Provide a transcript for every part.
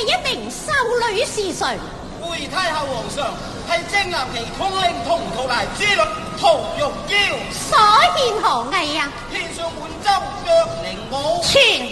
一名秀女是谁？ 回太后皇上，係征南旗統領同途大之女屠玉嬌。 所獻何藝啊？ 獻上滿洲腳鈴舞。 傳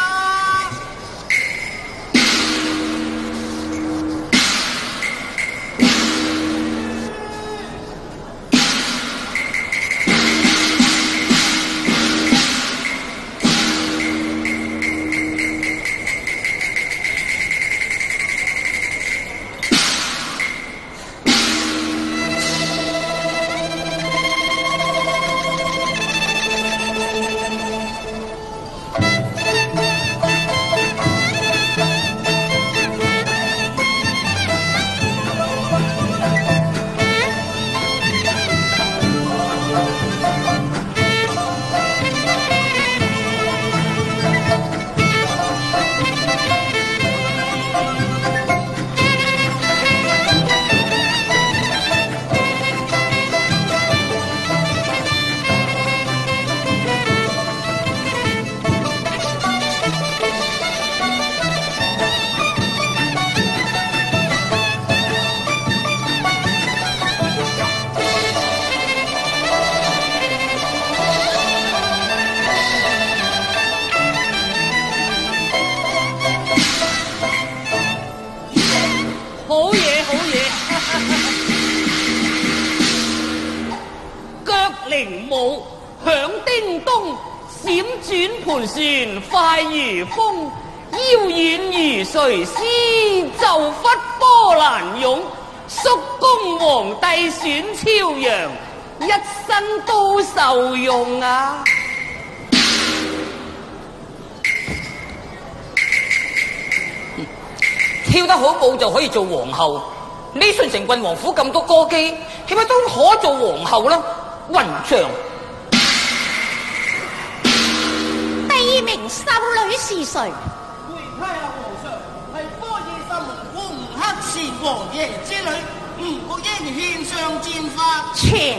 快如風，腰軟如垂絲，就忽波瀾湧。叔公皇帝選朝陽，一生都受用啊！ 跳得好舞就可以做皇后。呢順成郡王府咁多歌姬，起碼都可做皇后啦。混帳！ 第二名秀女是誰？ 回太后皇上，係科爾森門府吳克前王爺之女吳國英獻上戰法。 全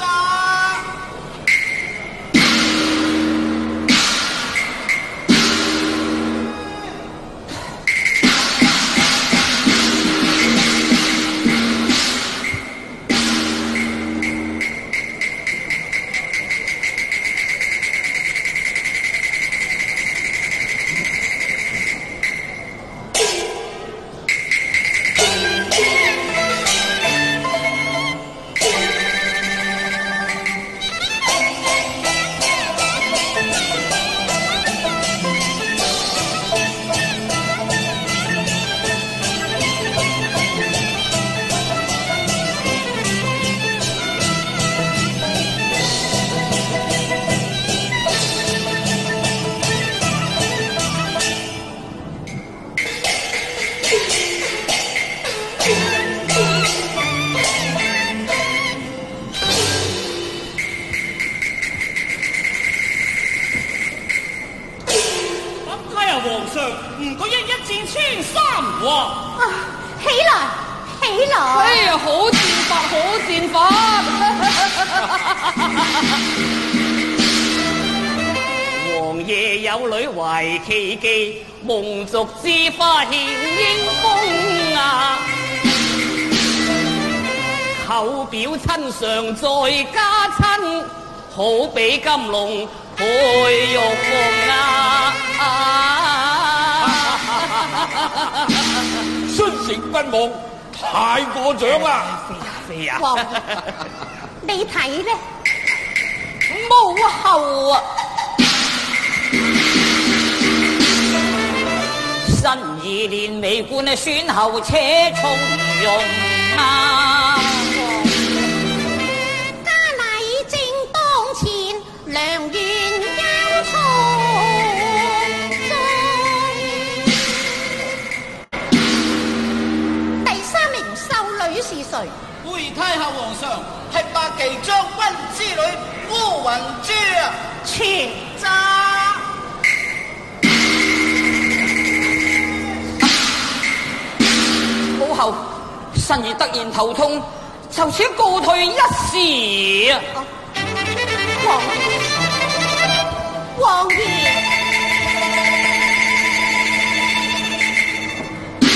奇技蒙族之花獻英風啊，口表親上再加親，好比金龍配玉鳳啊！ 孫成君王太過獎啦！ 飛啊！ 王爺，你睇呢？母后啊！ 新意連美冠選後且從容啊！ 家禮正當前，良緣憂從中。第三名秀女是誰？ 回太后皇上，係百騎將軍之女烏雲珠啊！ 全母后，臣兒突然頭痛，就此告退一時啊！ 王爺，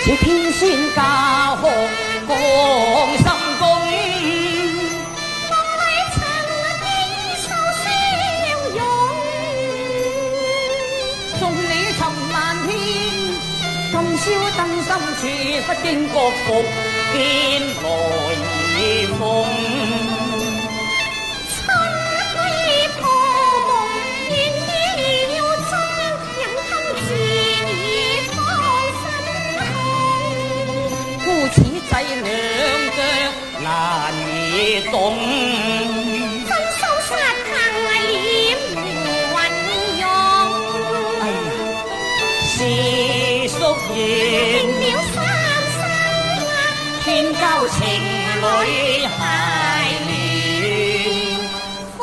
似天仙駕鶴降心宮。 夢裏曾記受笑容， 送你尋萬天，今宵燈心處，不經國服見來風。此際兩腳難以動， 分手殺行臉如雲湧。 哎呀，是宿緣了三生天交情侶孩戀風。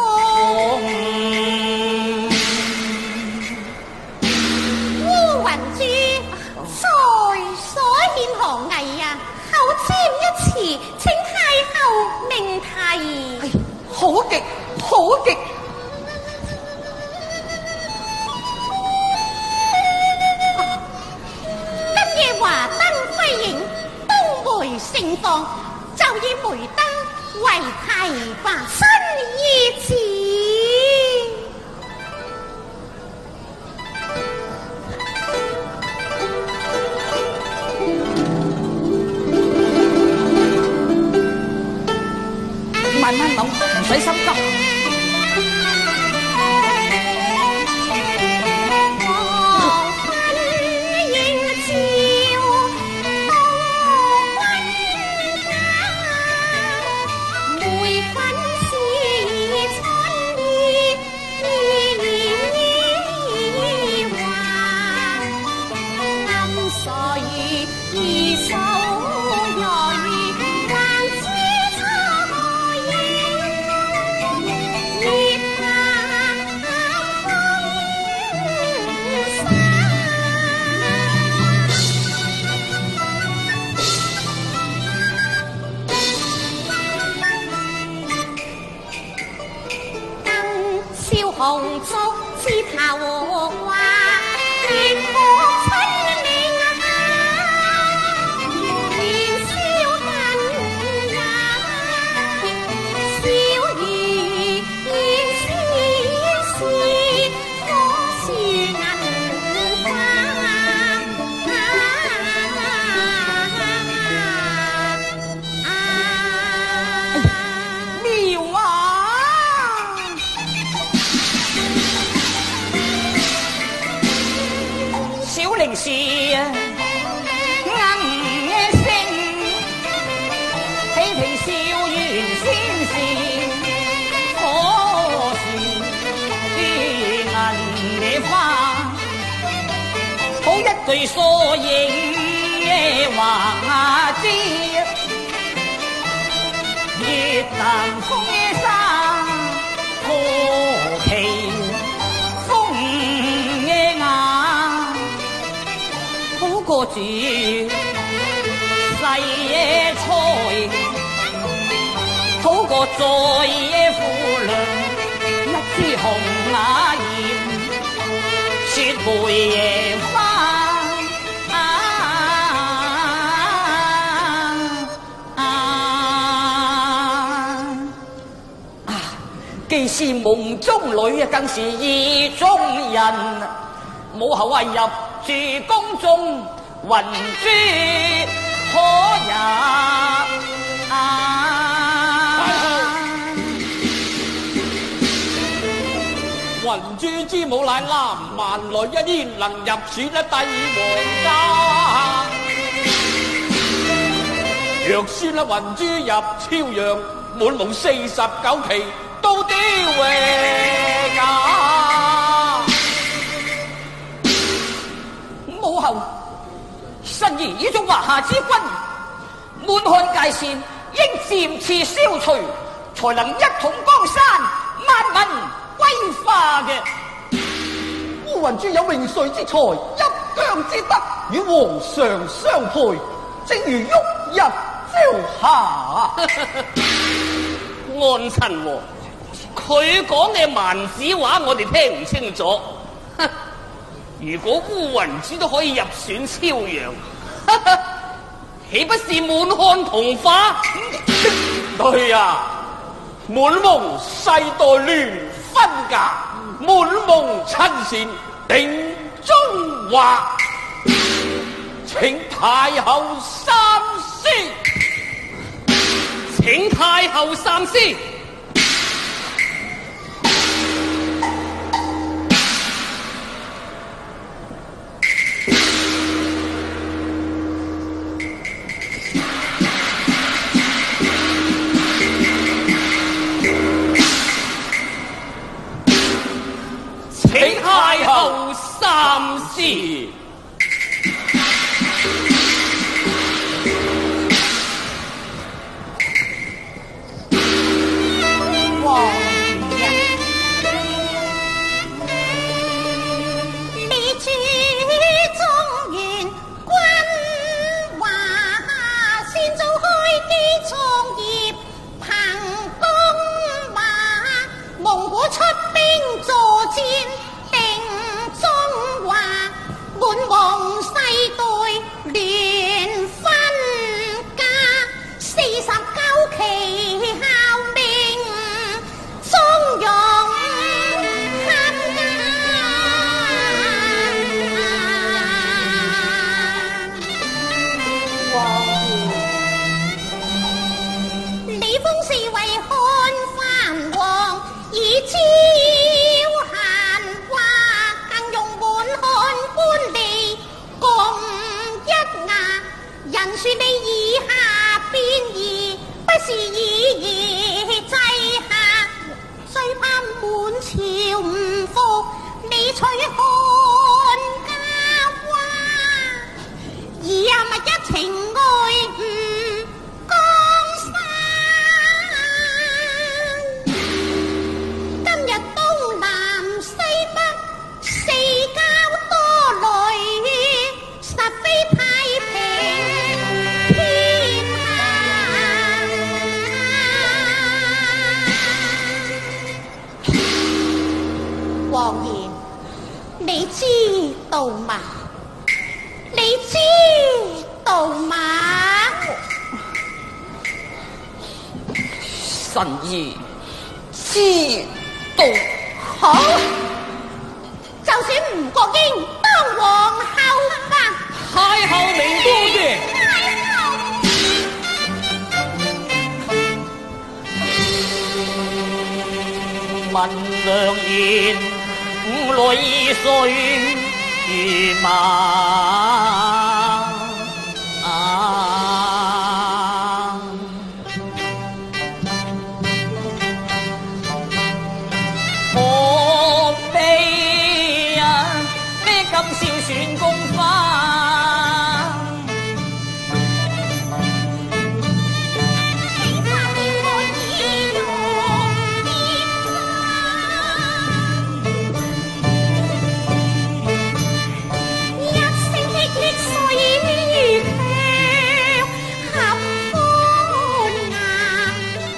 烏雲珠在所獻何藝啊！口簽一詞，請太后明提。 好極好極。 今夜華燈輝映，東梅盛放，就以梅燈為提拔新意詞。 慢慢諗，唔使心急。 黃昏映照東君家，梅粉是春意華，暗水二手來還知錯影。紅燭枝頭花，月光春明下，年宵近也，小兒言絲絲，火樹銀花。 妙啊！小零事啊，聲，喜平笑完先是可是於銀野花，好一對疏影話知，月淡風沙可期風野眼。好過住細野菜，好過在野婦娘一枝紅瓦艷，雪梅野花既是夢中女，更是意中人。母后入住宮中，雲珠可也雲珠之母乃南蠻女，一焉能入選帝王家。若宣雲珠入朝陽，滿蒙49期都丟回家。 母后，臣兒以中華夏之君，滿漢界線應漸次消除，才能一統江山，萬民歸化嘅。 烏雲珠有詠帥之才，一將之德，與皇上相配，正如旭日朝霞。 安親王，佢講嘅蠻子話我哋聽唔清楚。如果烏雲珠都可以入選朝陽， 岂不是滿漢同化？ 對呀，滿蒙世代亂分家，滿蒙親善定中華，請太后三思。 請太后三思。請太后三思。 神兒知道。 好，就選吳國英當皇后吧。 太后明多謝。問良言，淚水如麻。選功花，你發現我已用熱一聲淅淅碎響，合歡顏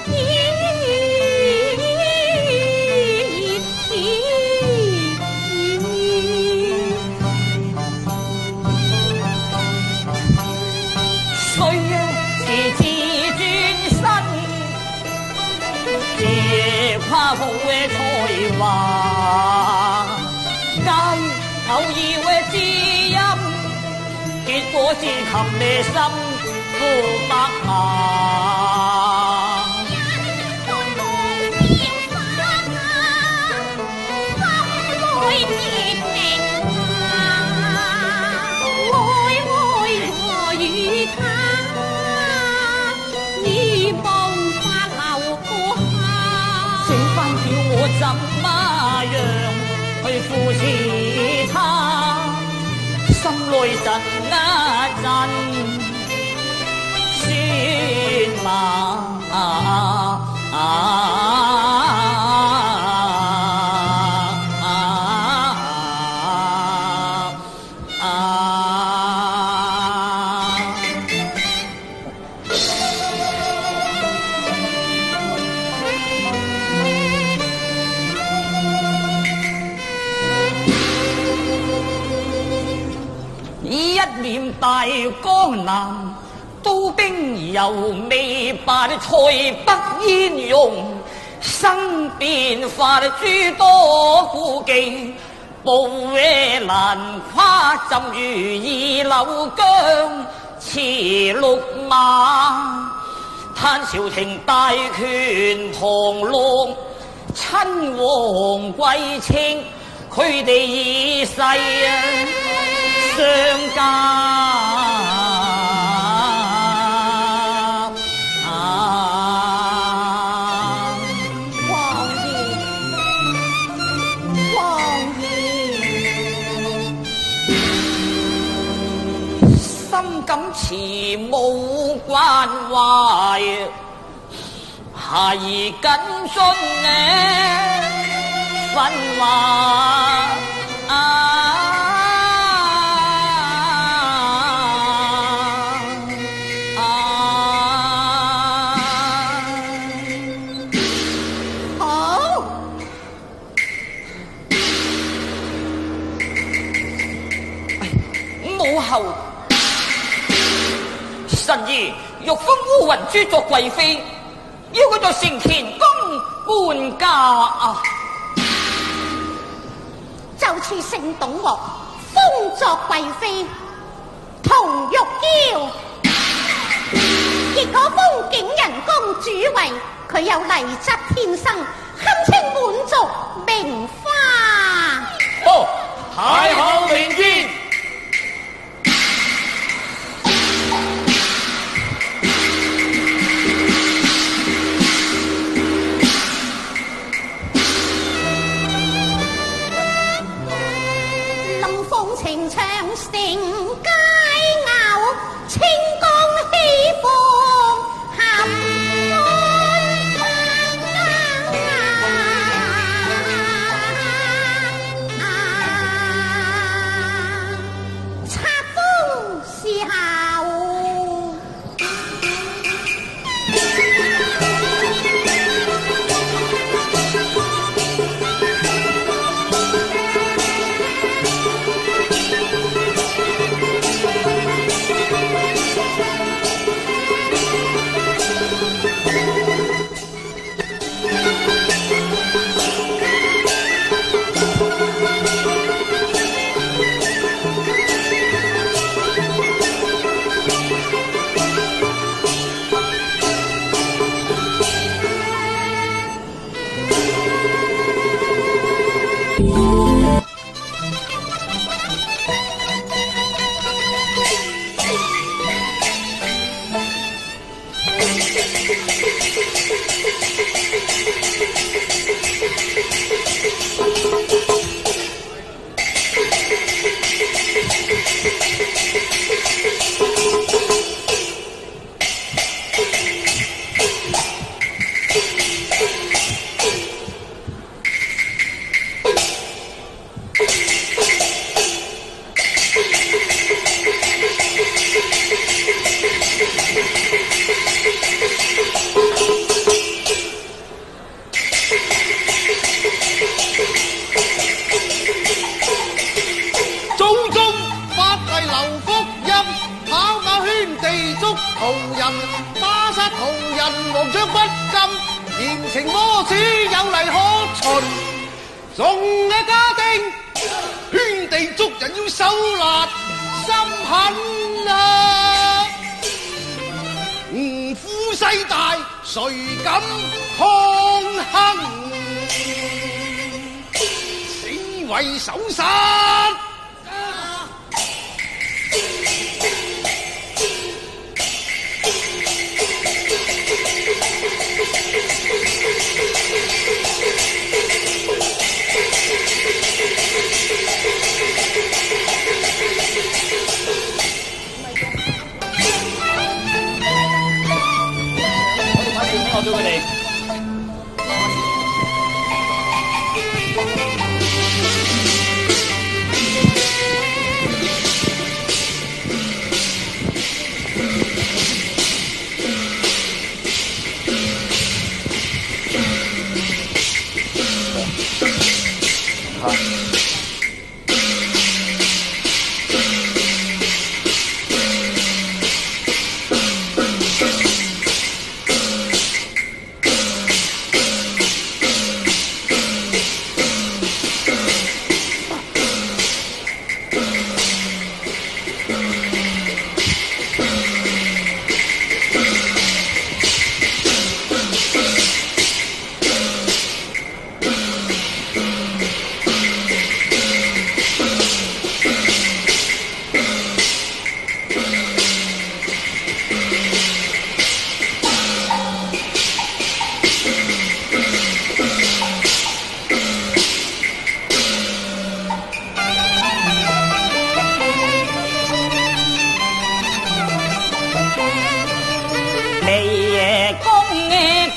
夸父嘅才華，嗌偶爾嘅知音，結果至擒你心負百下。怎麼樣去扶持他？心內震一震，算嘛？大江南， 刀兵又未拔塞北燕容，身边发诸多故技，步野难跨，浸如二流江，驰鹿马。叹朝廷大權旁落，親王貴清，佢哋以世相加。感慈無關懷，孩兒謹遵呢訓話。 好， 母后。神兒欲封烏雲珠作貴妃，要佢在承乾宮伴嫁啊！ 就似聖董王封作貴妃，同玉嬌，結果封景仁公主位，佢有麗質天生，堪稱滿族名花。 哦，太后明見。 情長城佳餚，清宮喜鳳合冊封侍候。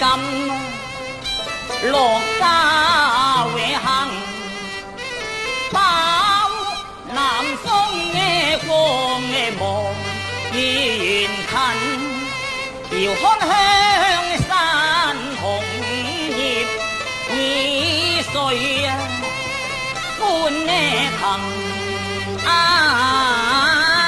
今落家永恒，包南風嘅光嘅望依然近，遙看香山紅葉已碎啊，歡呢藤啊！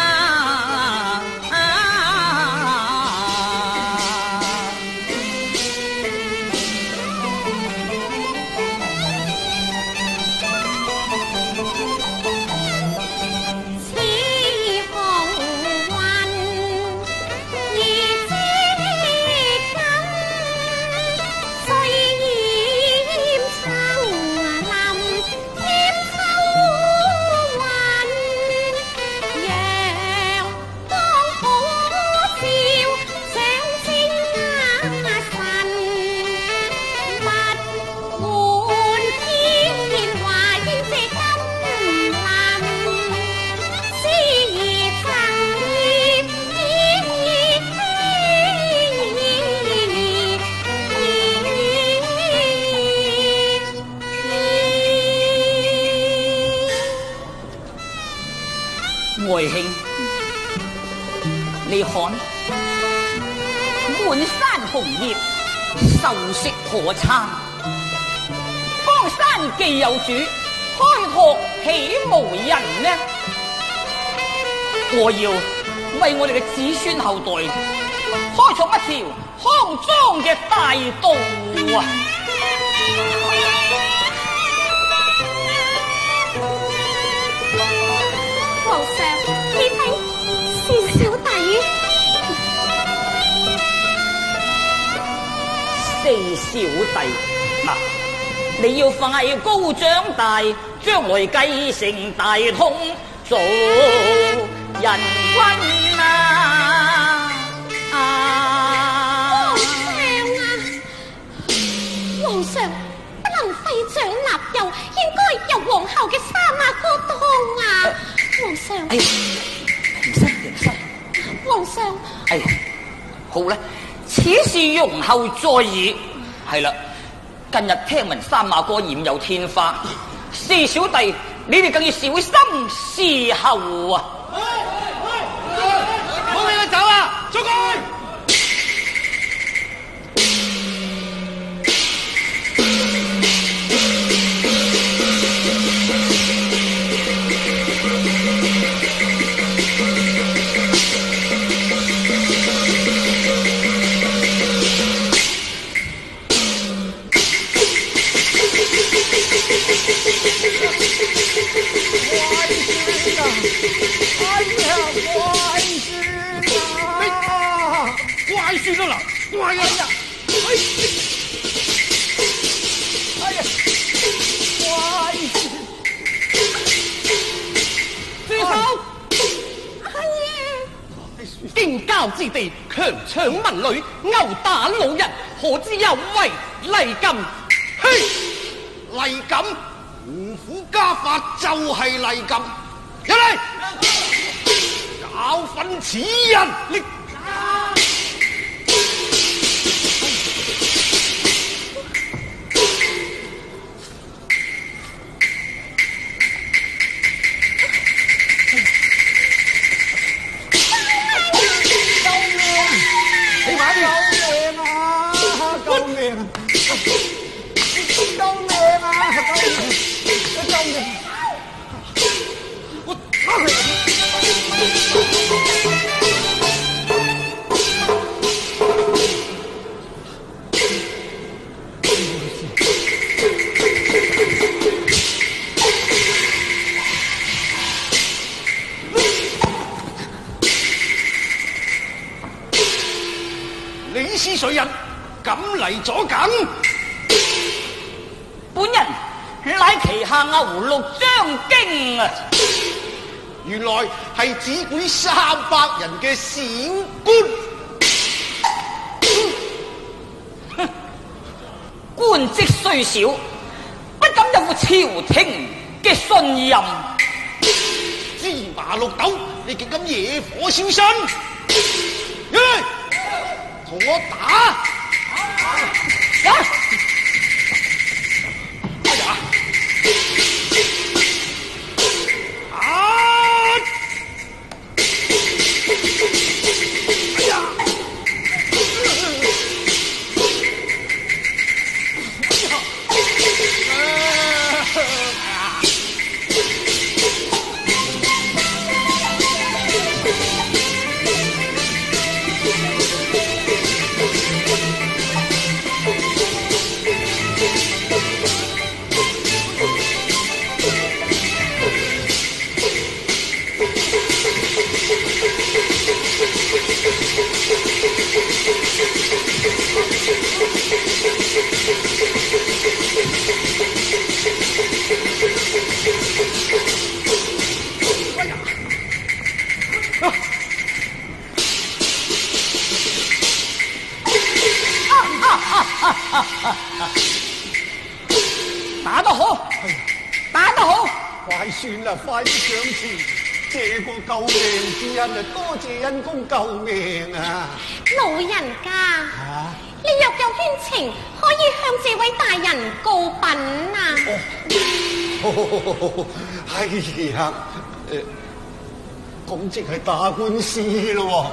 愛卿，你看，滿山紅葉，秀色可餐。江山既有主，開拓豈無人呢？我要為我哋嘅子孫後代開創一條康莊嘅大道啊！ 皇上，呢位是小弟。 四小弟，嗱，你要快高長大，將來繼承大統，做人君啊！ 皇上不能廢長立幼，應該由皇后嘅三阿哥當啊！皇上， 哎呀，平身平身。 皇上， 哎呀，好啦，此事容後再議。係啦，近日聽聞三阿哥染有天花，四小弟你哋更要小心侍候啊！ 冇俾佢走啊！捉佢！ 乖孫啊！乖啊！哎呀！乖孫， 住手！京郊之地，強搶民女，毆打老人，何之有違禮禁？ 嘿，禮禁，胡虎家法就係禮禁。入嚟，教訓此人！你你是誰人？敢嚟左近？ 本人乃旗下牛陸張經啊！ 原來係只管300人嘅小官。 官職雖小，不敢有負朝廷嘅信任。 芝麻綠豆，你竟敢野火燒身！入嚟，同我打！ 打得好，打得好！ 快算啦，快啲上前，借個救命之恩啊！多謝恩公救命啊！ 老人家，你若有冤情，可以向這位大人告稟啊！ 哎呀，咁即係打官司咯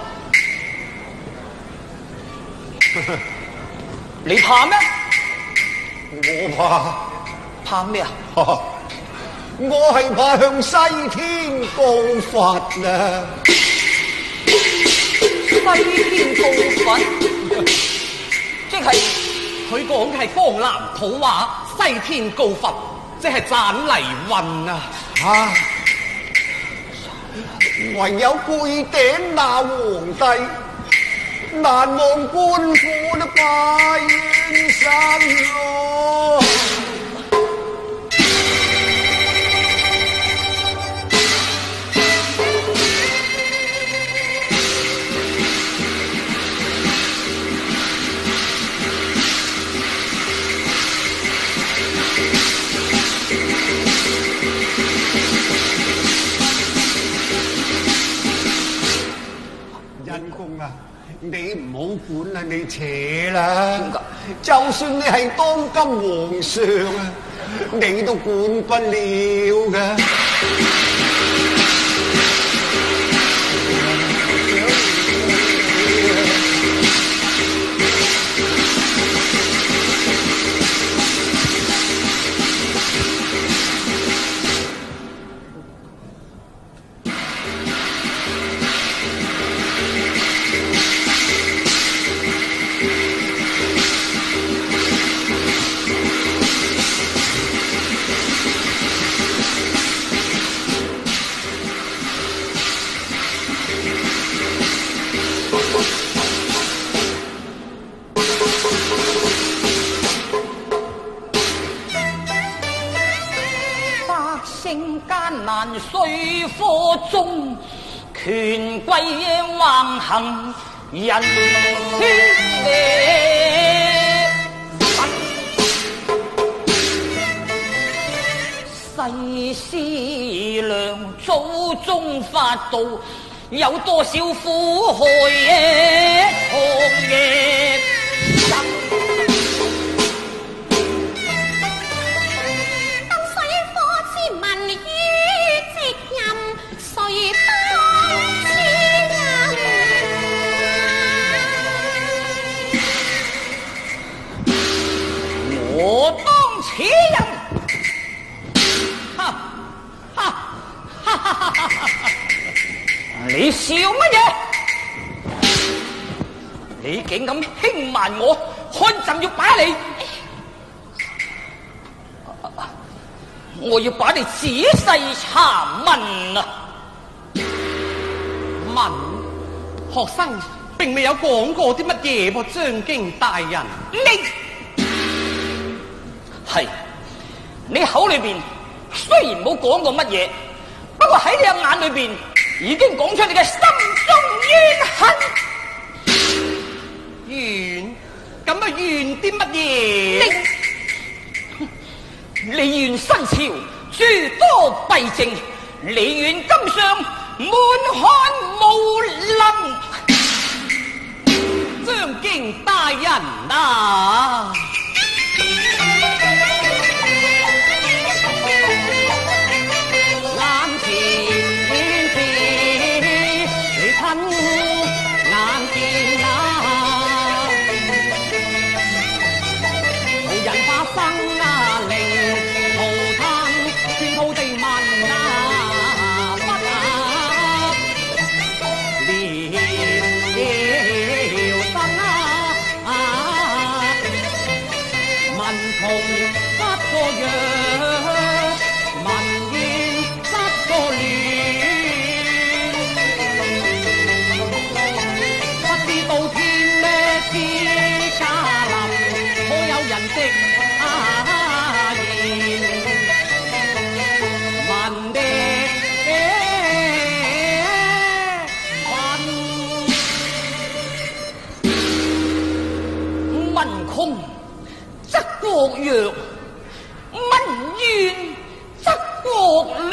喎！ 你怕咩？ 我怕咩啊？ 我係怕向西天告發啊！ 西天告發，即係佢講嘅係江南土話，西天告佛，即係斬泥運啊！ 唯有跪頂鬧皇帝，難忘官府都拜冤生咯。恩公啊，你唔好管啦，你扯啦。就算你係當今皇上啊，你都管不了噶。 水火中，權貴橫行，人血世思量，祖宗法度，有多少苦害狂我當此人，你笑乜嘢？你竟咁輕慢我，看朕要把你，我要把你仔細查問啊！ 問學生並未有講過啲乜嘢噃，張經大人。 係你口裏邊雖然冇講過乜嘢，不過喺你嘅眼裏邊已經講出你嘅心中怨恨。 怨？咁啊怨啲乜嘢？ 你怨新朝諸多弊政，你怨今上滿漢無能。 張經大人啊！ 的言，问的问空则國弱，問怨則國亂。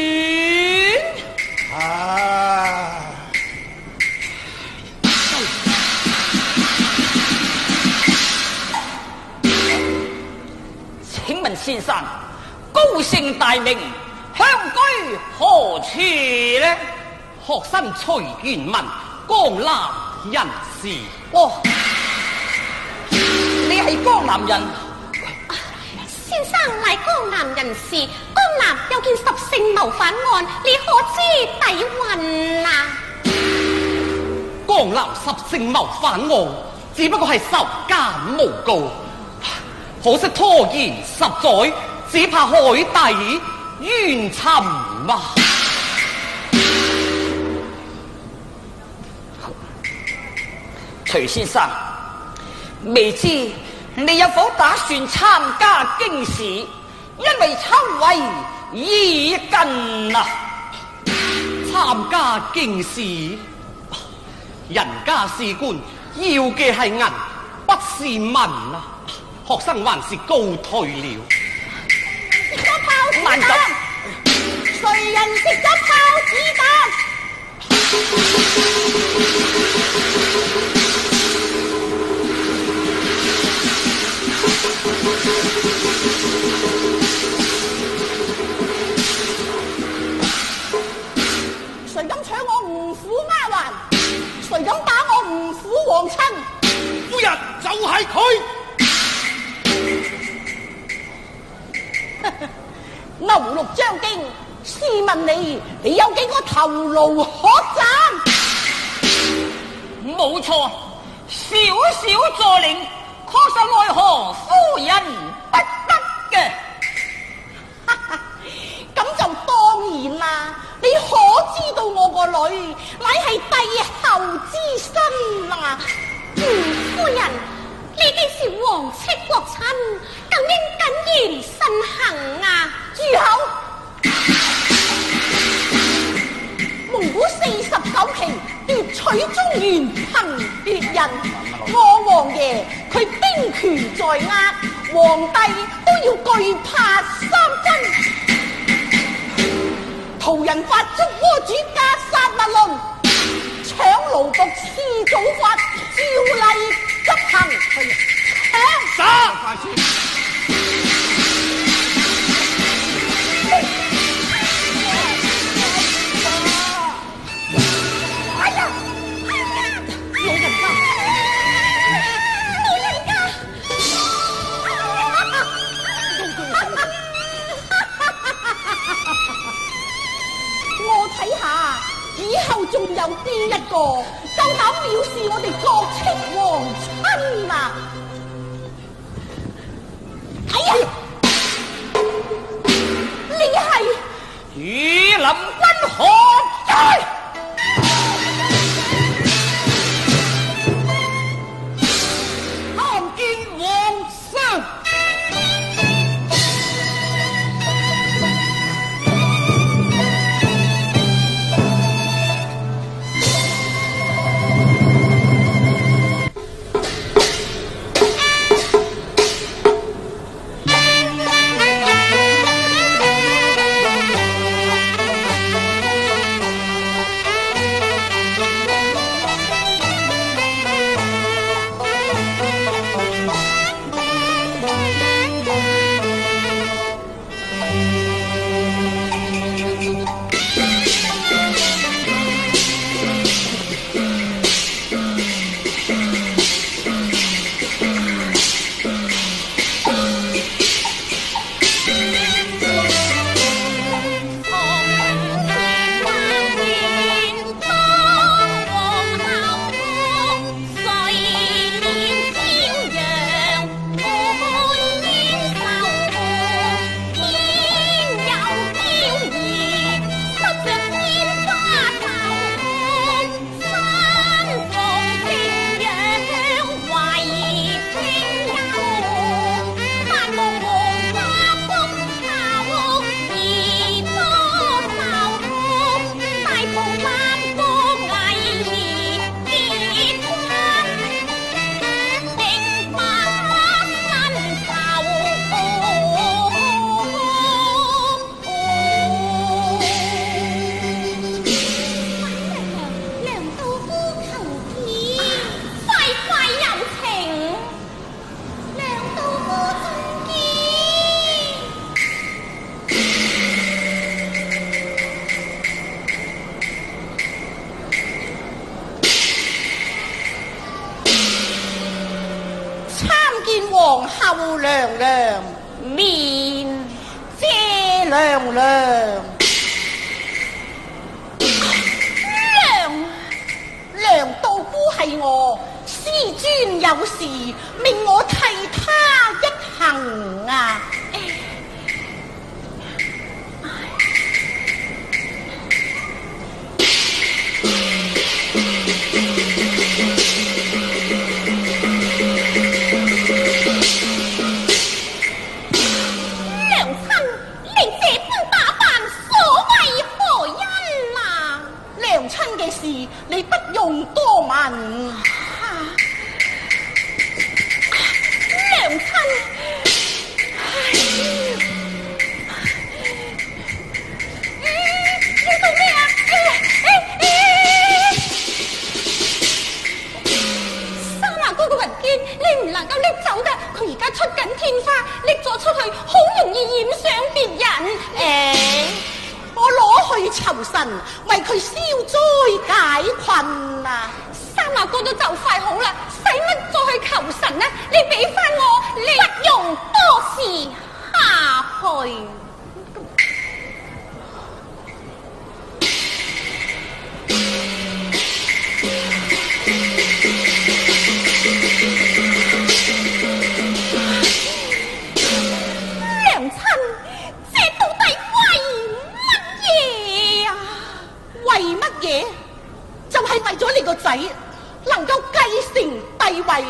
請問先生，高姓大名，鄉居何處呢？ 學生徐元文，江南人士。 哦，你係江南人。 先生乃江南人士，江南有件十姓謀反案，你可知底蘊啊？ 江南十姓謀反案，只不過係仇奸無告，可惜拖延10載，只怕海底冤沉啊！ 徐先生，未知你有否打算參加京試？因為秋闱已近啊！ 參加京試，人家士官要嘅係銀，不是民啊！學生還是告退了。 食咗炮子彈，誰人食咗炮子彈？誰敢搶我吳府丫鬟？誰敢打我吳府皇親？ 夫人就係佢。 牛六將經，試問你有幾個頭顱可斬？ 冇錯，小小助領，確實奈何夫人不得嘅。 咁就當然啦，你可知道我個女乃係帝后之身啊？夫人，你既是皇戚國親，更應謹言慎行啊！住口！蒙古49期奪取中原，憑別人，我王爺佢兵權在握，皇帝都要懼怕3分。途人發捉窩主加殺勿論，搶奴僕施祖法，照例執行。 殺！ 睇下，以後仲有邊一個夠膽藐視我哋國戚皇親啊！哎呀，你係羽林軍何在？ 參見皇上。 皇后娘娘面姐娘娘。梁道夫係我，師尊有事命我替他一行啊！娘親，你這般打扮，所為何因啊？娘親嘅事，你不用多問。娘親，要做咩啊？三阿哥個文件，你唔能夠拎走㗎，佢而家出緊天花，拎咗出去，好容易染上別人。我攞去酬神，為佢消災解困啊！三阿哥都就快好啦，使乜再去求神呢？你俾翻我，你不用多事下去。娘親，這到底為乜嘢啊？為乜嘢？就係為咗你個仔能夠繼承帝位，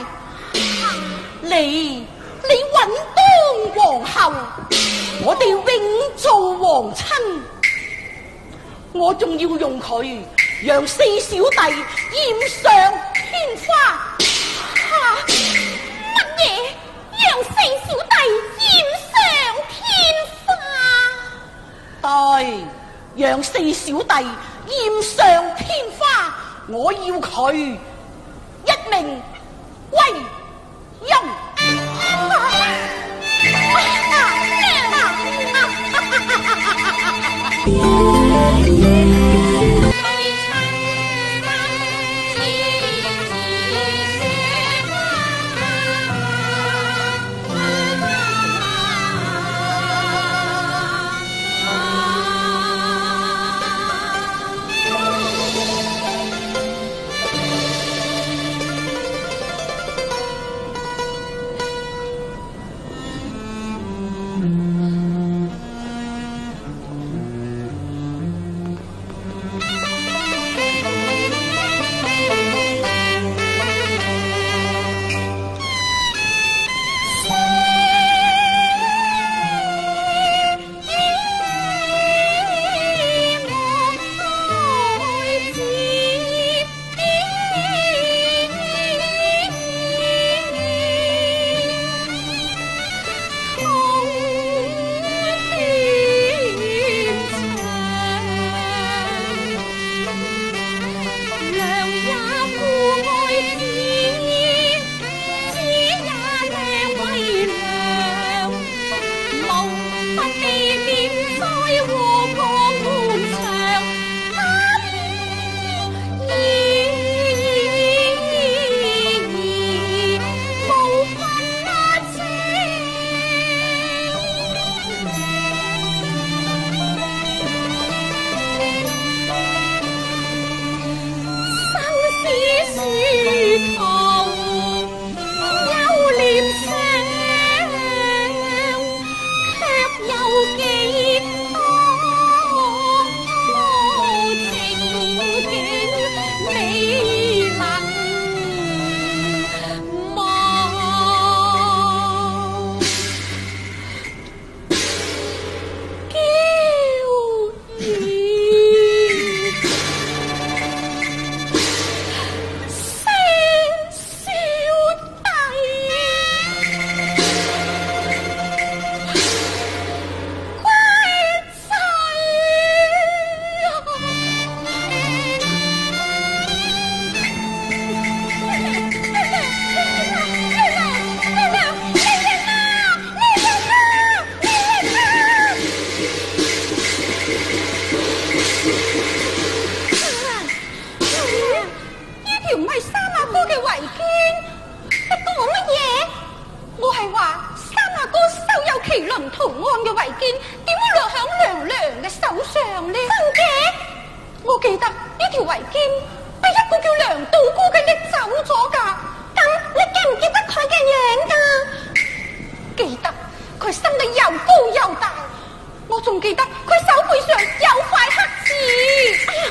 你穩當皇后，我哋永做皇親。我仲要用佢讓四小弟染上天花。乜嘢？讓四小弟染上天花？對，讓四小弟染上天花。我要佢一命歸陰。 記得呢條圍巾俾一個叫梁道姑嘅拎走咗㗎。咁你記唔記得佢嘅樣㗎？記得，佢生得又高又大，我仲記得佢手背上有塊黑字。哎呀！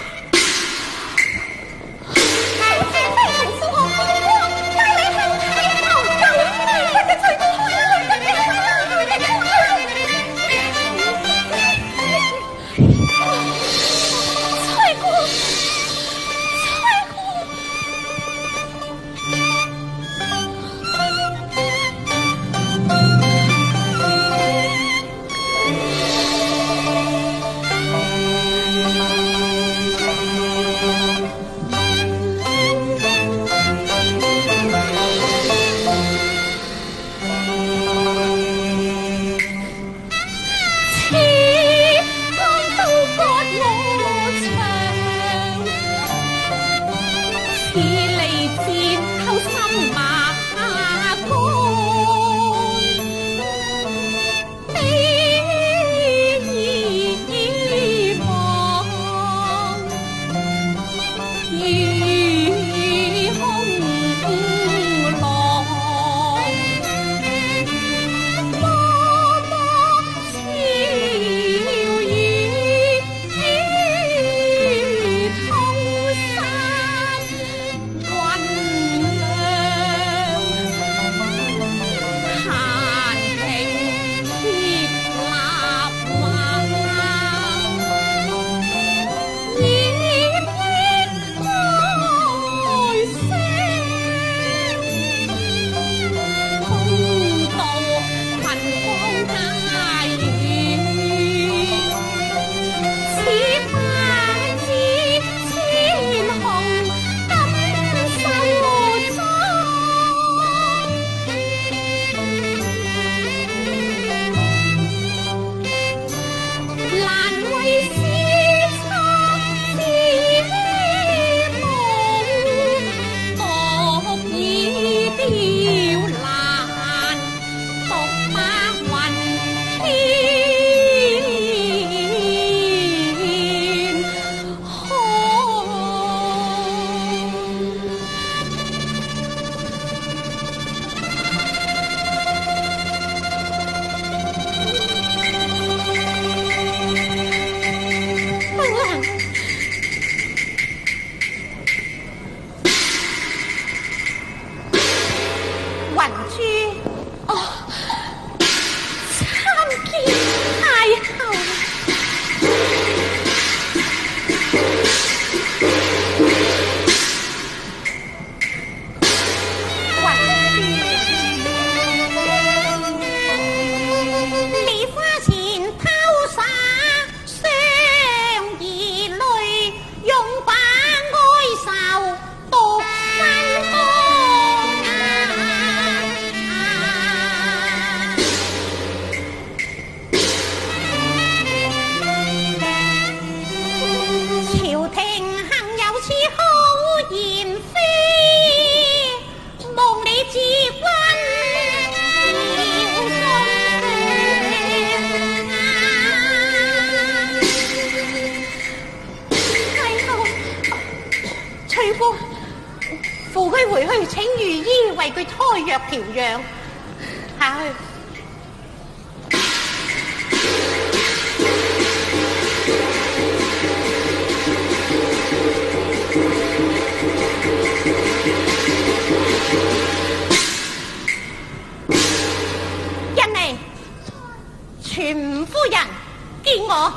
扶佢回去，請御醫為佢開藥調養。下去。人嚟，全夫人見我。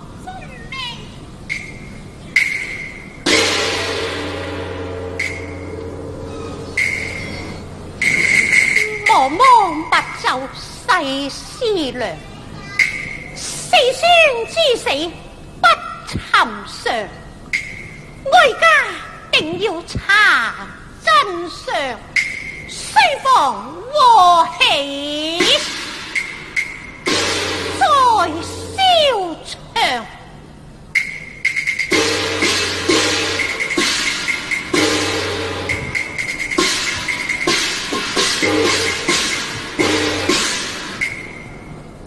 茫茫白晝細思量，四孫之死不尋常，哀家定要查真相，須防禍起再消長。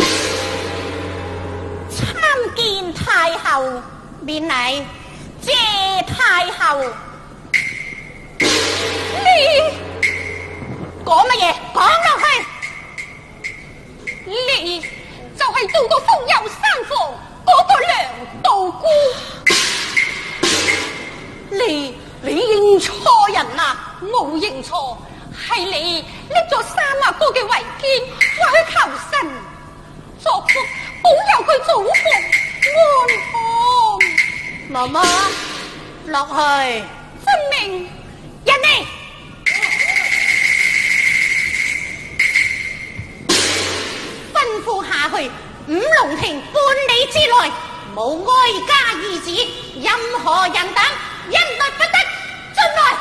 參見太后，免禮，謝。 后，你講乜嘢？講落去。你就係到過風遊山房嗰個梁道姑。你認錯人啦！冇認錯，係你拎咗三阿哥嘅遺笈話去求神作福，保佑佢祖父安康。媽媽，落去。分明人嚟，吩咐下去五龍亭半里之內，無哀家二子，任何人等一律不得進來。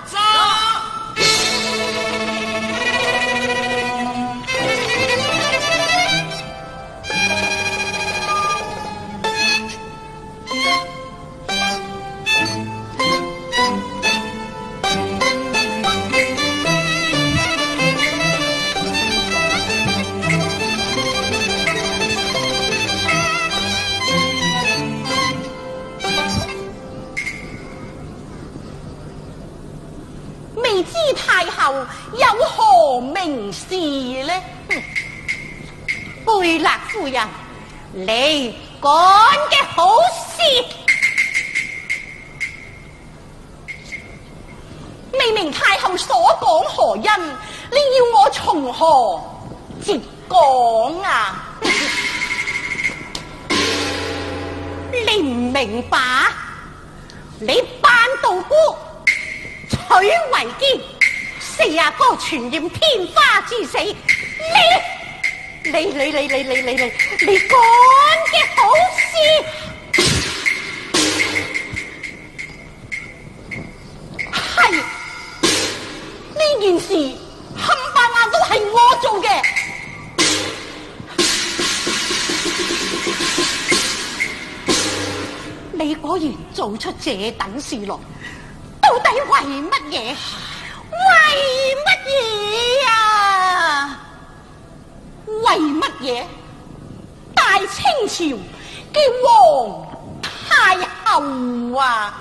太后有何名事呢？貝勒夫人，你講嘅好事，未明太后所講何因？你要我從何接講啊？你唔明白？你扮道姑取為堅，四阿哥傳染天花之死，你講嘅好事係呢件事冚唪唥都係我做嘅。你果然做出這等事來，到底為乜嘢？為乜嘢啊？為乜嘢？大清朝嘅皇太后啊！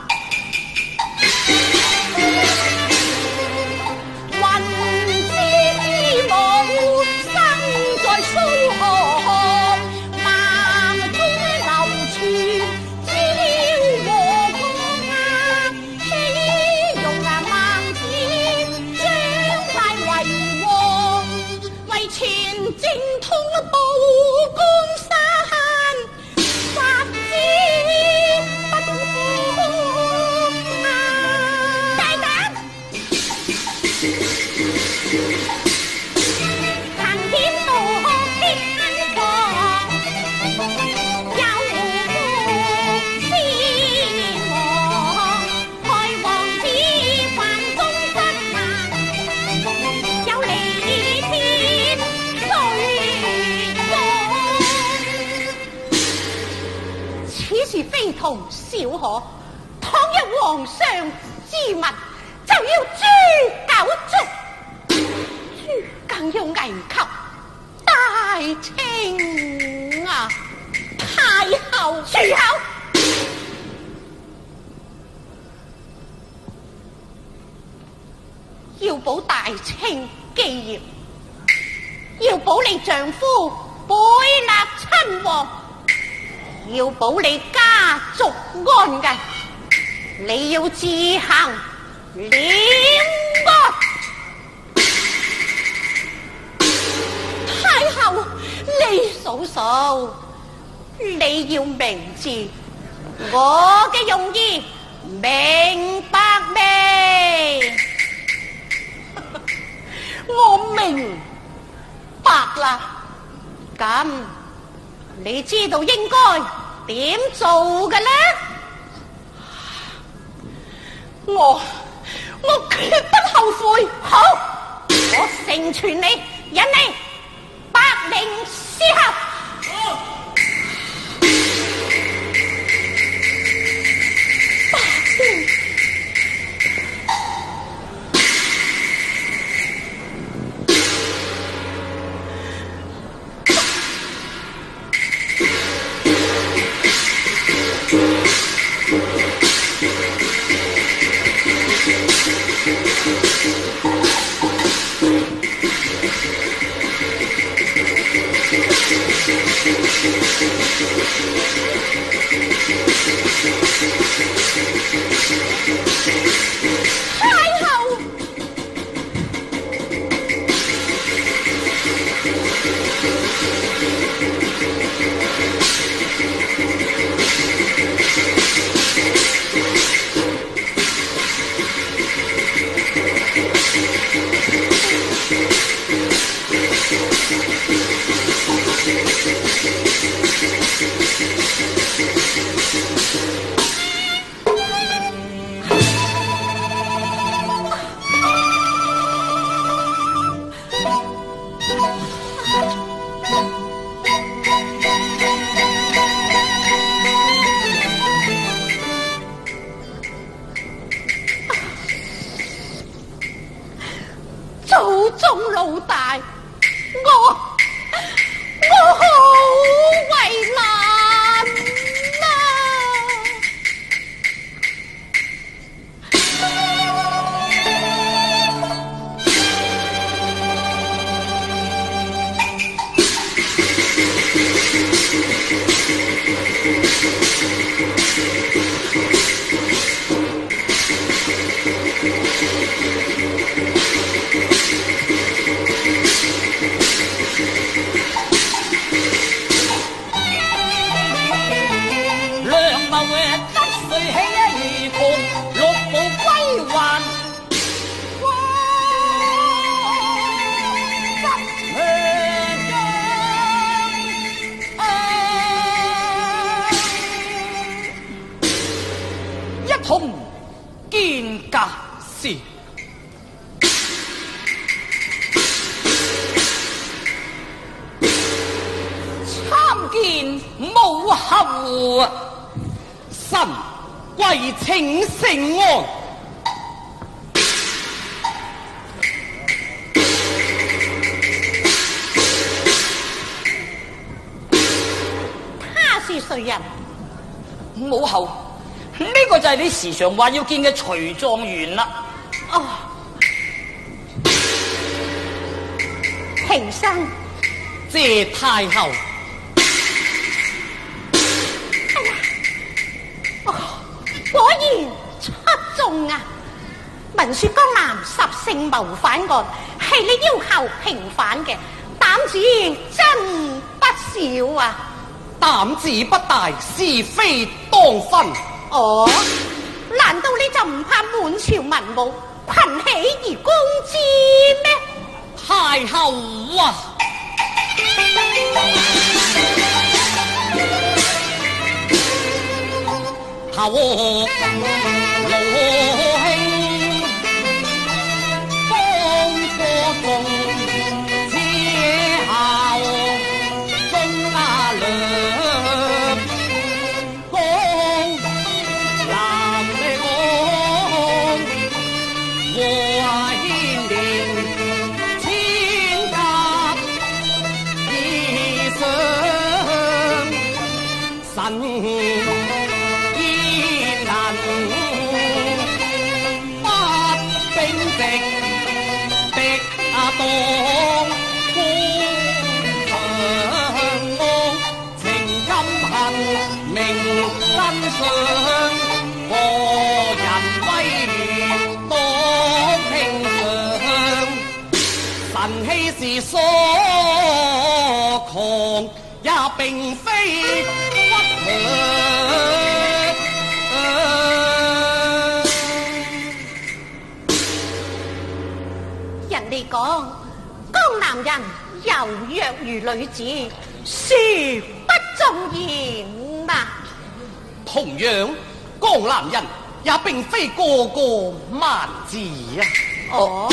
雲之母生在蘇杭，南中流傳招和光啊！希容啊孟子將大為王，為全正統報江山。非同小可，倘若皇上之物，就要誅九族，更要危及大清啊！太后住口！要保大清基業，要保你丈夫貝勒親王，要保你家族安危，你要自行了安。太后，你嫂嫂，你要明智，我嘅用意明白未？我明白啦，咁你知道應該點做嘅呢？我決不後悔。好，我成全你，引你百靈獅吼。百靈。 祖宗老大，我好為難啊！ 同見家事，參見母后，臣跪請聖安。 他是誰人？ 母后。呢個就係你時常話要見嘅徐狀元啦。 哦，平生謝太后。 哎呀，哦，果然出眾啊！聞說江南十姓謀反案係你要求平反嘅，膽子真不少啊！ 膽子不大，是非當分。 哦，難道你就唔怕滿朝文武群起而攻之咩？ 太后啊！後老兄方過重，此後中阿良。所狂也並非不可。 人哋講江南人柔弱如女子，殊不中言啊！ 同樣江南人也並非個個蠻子啊！ 哦。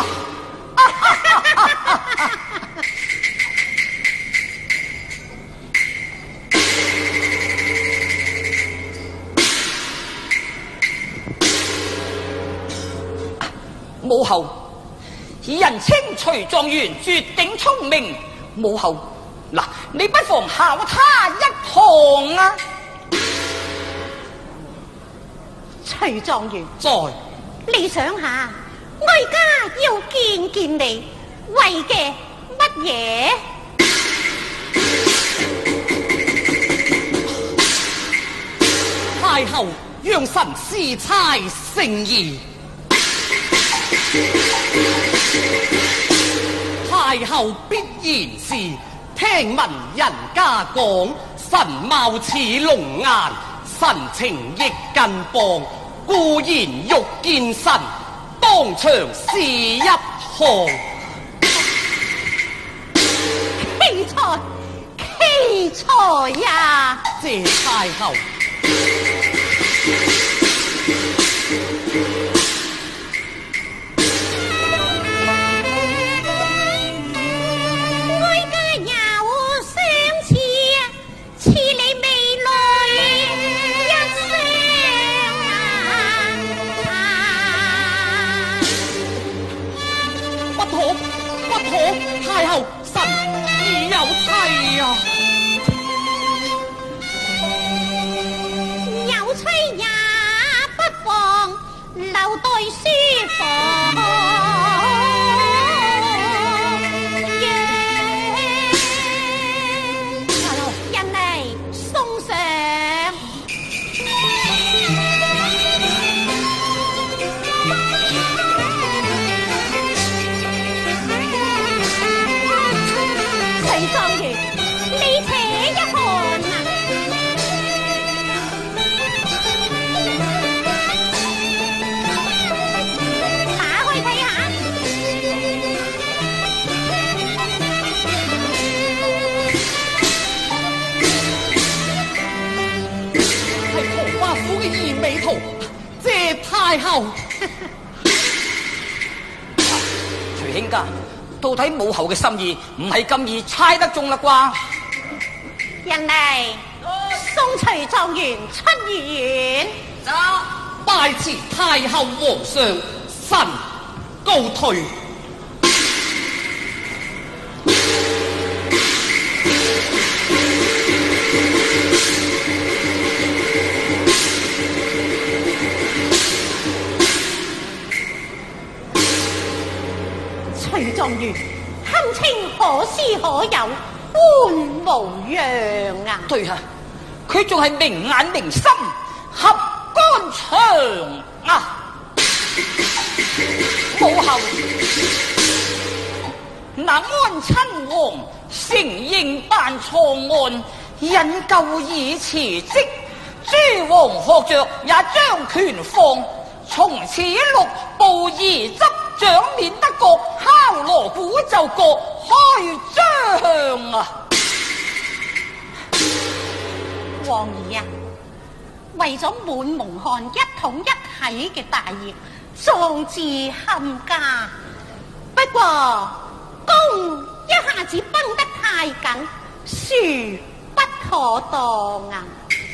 母后，人稱徐狀元，絕頂聰明。母后，嗱，你不妨考他一堂啊！ 徐狀元， 在， 你想下，我而家要見見你，為嘅乜嘢？ 太后讓臣私差聖意。太後必然是聽聞人家講，神貌似龍顏，神情亦近磅，固然欲見神，當場試一項。 奇才，奇才呀！ 謝太后。太后，神已有妻啊！ 有妻也不妨留待書房。人嚟送上。狀元，你且一看啊！打開睇下。 係桃花府嘅艷美圖，謝太后。 徐卿家。到底母后嘅心意唔係咁易猜得中啦啩？ 人嚟送徐狀元出院。 拜辭太后皇上，臣告退。 徐狀元堪稱可思可有，般無恙啊！ 對啊，佢仲係明眼明心，合肝腸啊！母后，那安親王承認辦錯案，引咎已辭職，諸王學着也將權放，從此六部移執。掌面得國，敲鑼鼓就國開張啊！ 王兒啊，為咗滿蒙漢一統一體嘅大業，壯志冚家。不過弓一下子繃得太緊，殊不妥當啊！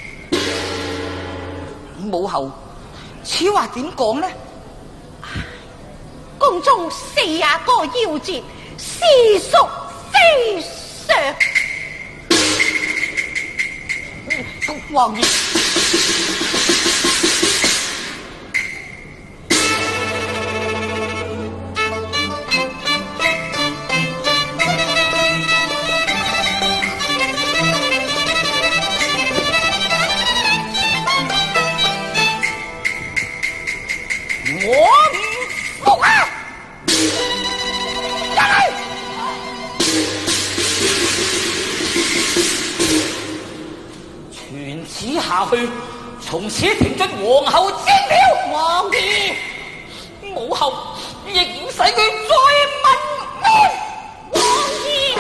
母后，此話點講呢？ 宮中40個夭折，私屬非常。王爺， 我唔服啊！傳此下去，從此停進皇后之廟。 王爺， 母后亦唔使佢再問面。 王爺。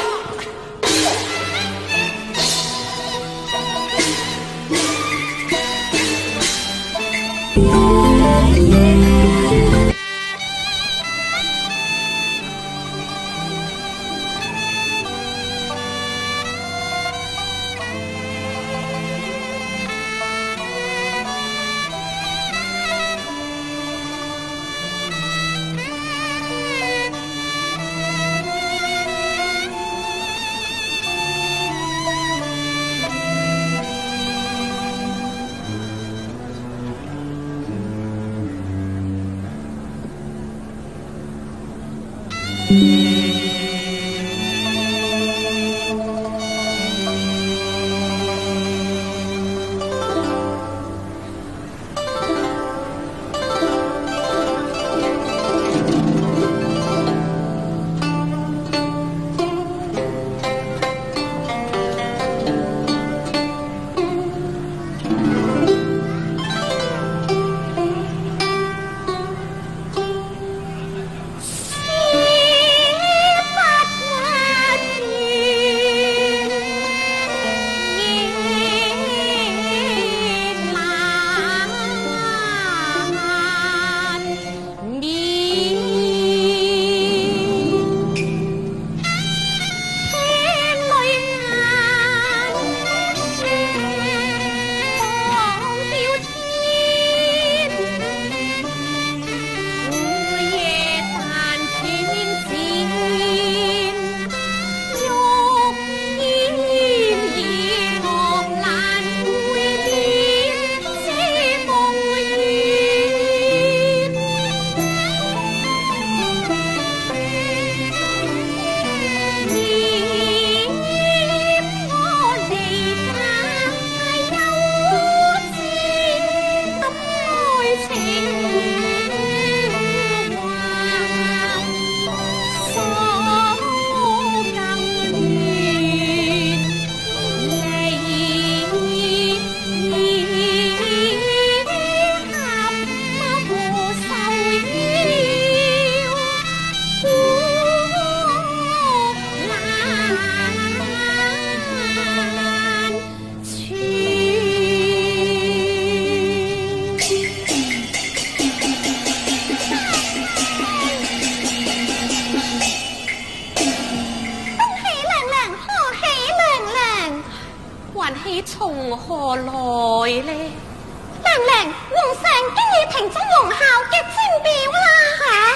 從何來呢？娘娘，皇上經已停咗皇后嘅戰表啦！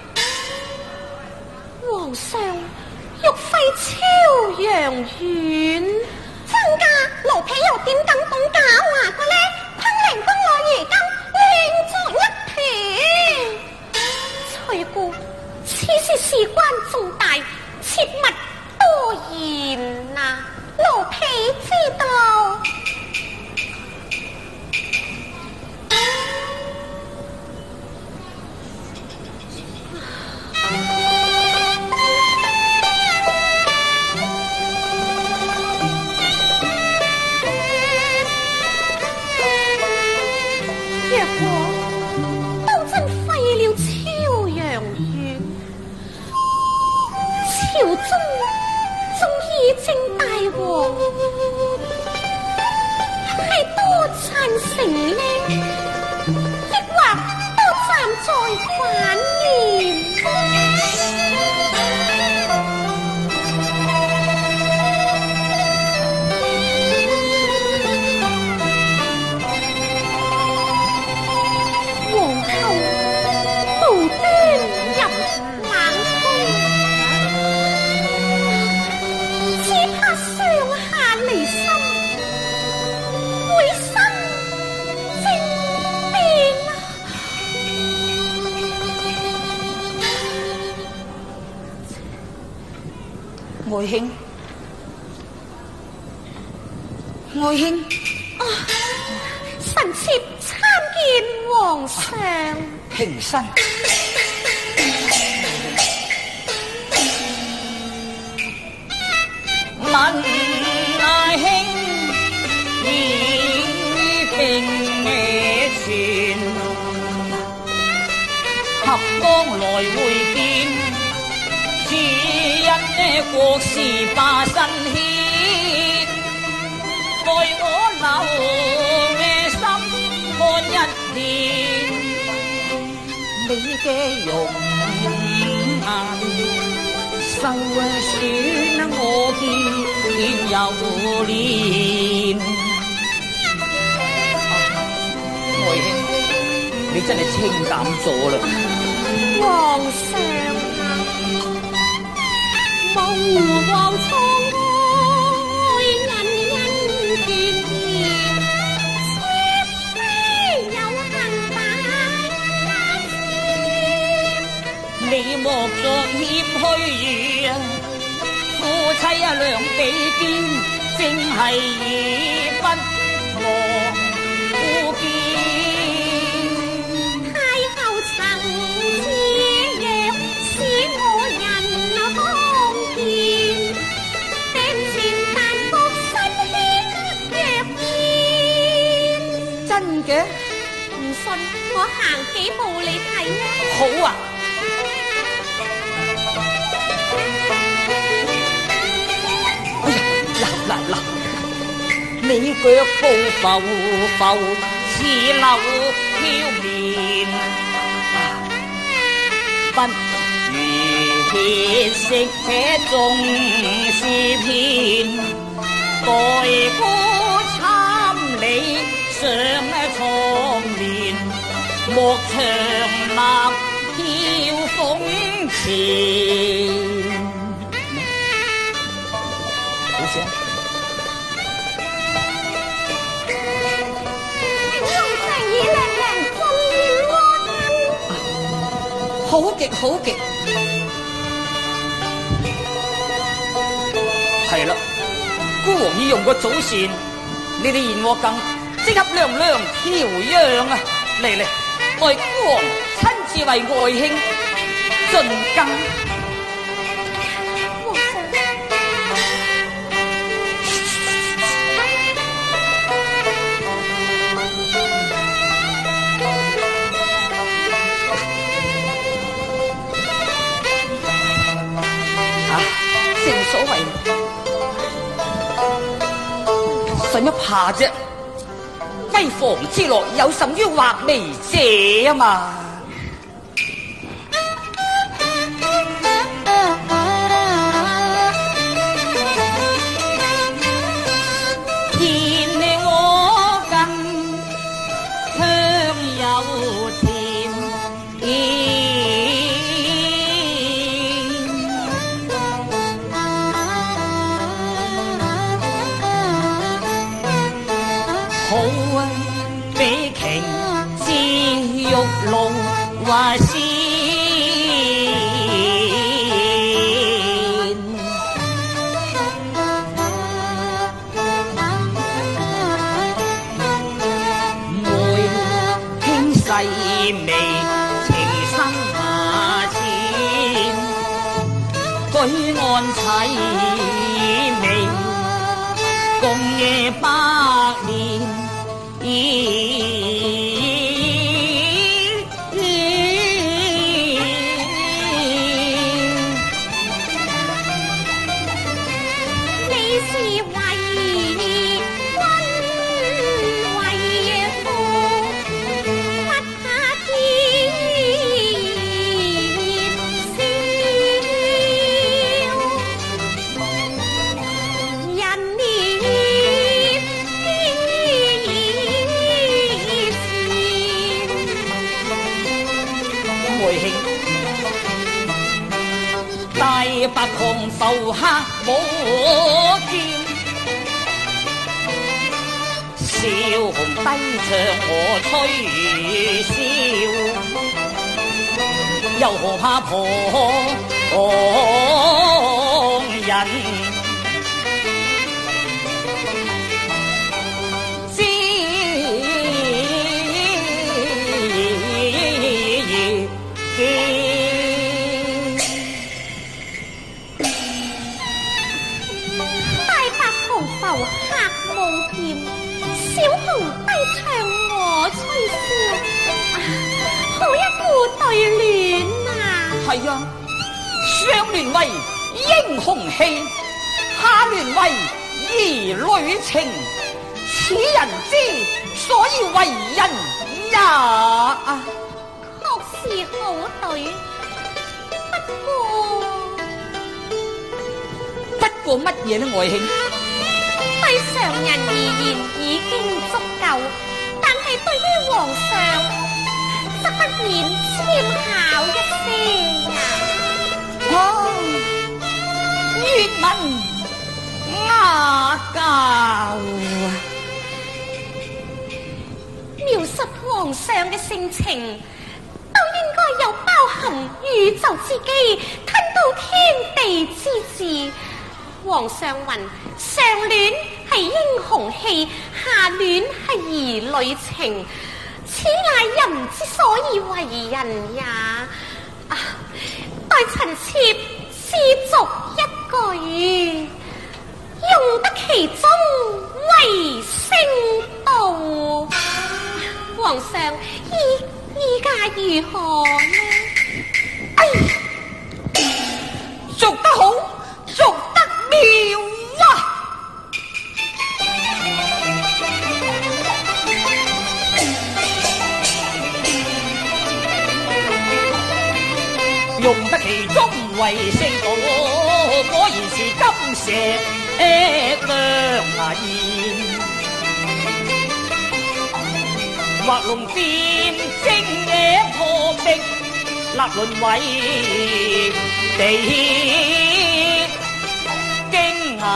皇上欲廢朝陽縣，真噶？奴婢又點敢講假話嘅呢？昆凌宮內而今亂作一團，翠姑，此事事關重大，切勿多言啊！奴婢知道。若果當真廢了朝陽縣，朝中仲議政大王係多贊成呢，抑或多站在反面？皇后無端入冷宮，只怕上下離心，會生政變。 愛卿，愛卿， 臣妾參見皇上。 平身。問愛卿，已並前，合江來會見，只因國事把身牽，待我留心看一遍，你嘅容顏受損我見有憐。愛卿，你真係清淡咗啦。 皇上無忘錯愛，人人見面，絕非有幸大你莫作謙虛語，夫妻兩比肩，正係已不忘故見。 太后曾知若使我人看見，定前但覺身牽若燕。 真嘅？ 唔信，我行幾步你睇啊！ 好啊！嗱，你腳步浮浮，似柳飄綿，不如歇息這種詩篇，待孤參你上床眠，莫長立飄風前。好聲。好極好極，係啦，孤王已用過早膳，你哋言我更即刻涼涼調養啊！嚟，待孤王親自為愛卿進羹。正所謂使乜怕啫？閨房之樂有甚於畫眉者啊嘛！ 居安齊眉，共夜百年。白狂浮黑舞劍，笑紅低唱我吹簫，又何怕旁人知？ 黑舞劍，小紅低唱我吹簫，好一副對聯啊！ 係啊，上聯為英雄氣，下聯為兒女情，此人知，所以為人也。 確是好對， 不過乜嘢呢，愛卿？ 對常人而言已經足夠，但係對於皇上，則不免添考一些啊！ 粵文雅教描述皇上嘅性情，都應該有包含宇宙之機，吞到天地之志。皇上云：上戀係英雄氣，下戀係兒女情，此乃人之所以為人也。待臣妾試續一句，用得其中為聖道。皇上依家如何呢？ 哎，續得好，續得妙啊！用得其中為聖道，果然是金石良言。畫龍點睛野破壁，立論為地驚訝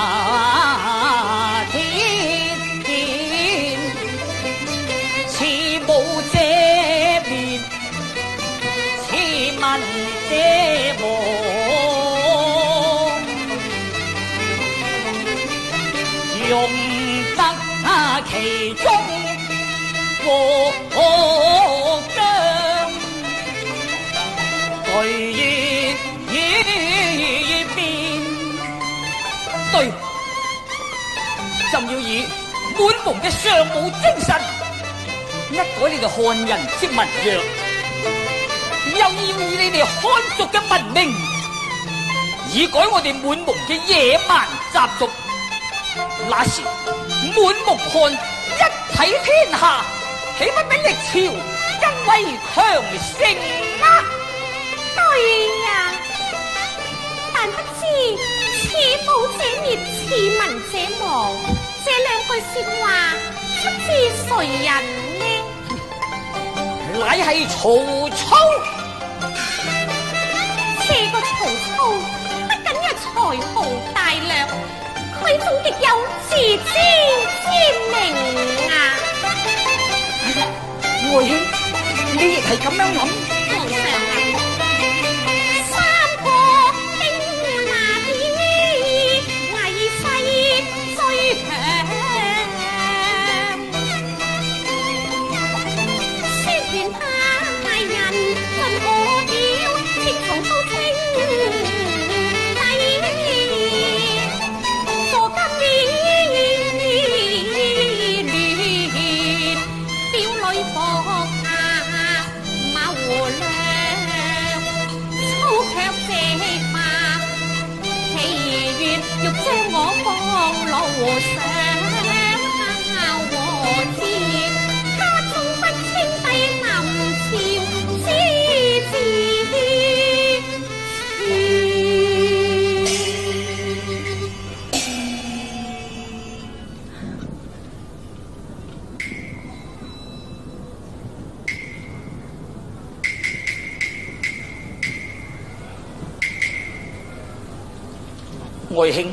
天天，似無遮面，似聞遮望，用得其中和將隨意變，對，就要以滿蒙嘅尚武精神，一改你哋漢人之文弱，又要以你哋漢族嘅文明，以改我哋滿蒙嘅野蠻習俗。那時滿蒙漢一體天下，豈不比歷朝更為強盛啊？ 對呀，但不知似武者滅，似文者亡，這兩句說話出自誰人呢？ 乃係曹操。 這個曹操不僅有才雄大略，佢仲亦有自知之明啊！ 愛卿，你亦係咁樣諗？ 皇上啊，三國兵馬啲魏勢最強，宣傳他人論我表，切從都清。 外兄，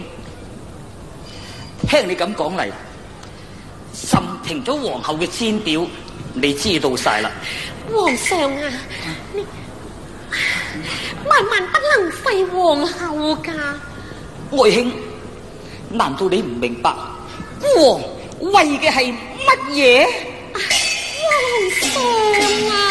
聽你咁講嚟，朕停咗皇后嘅簽表，你知道晒啦。 皇上啊，你萬萬不能廢皇后噶。 外兄，難道你唔明白孤王為嘅係乜嘢？ 皇上啊！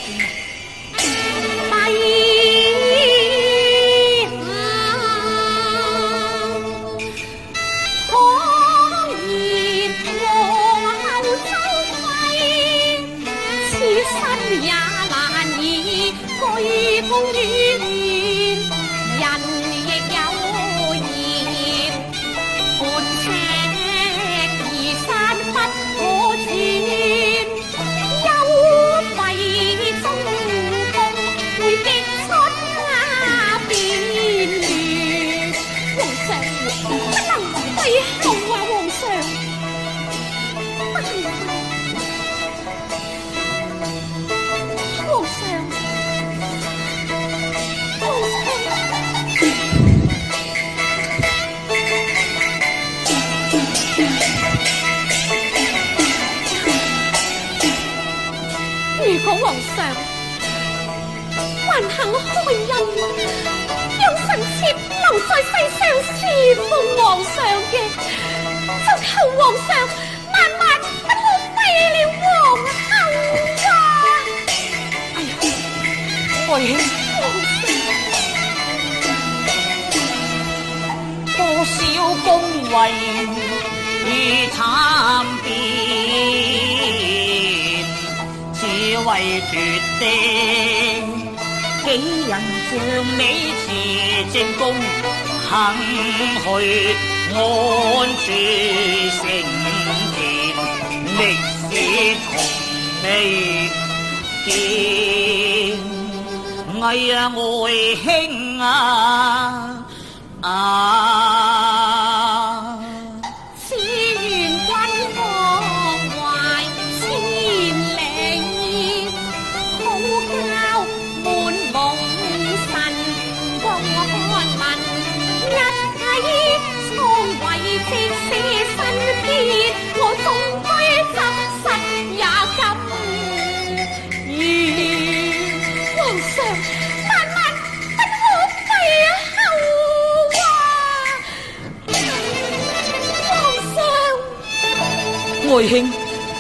外兄，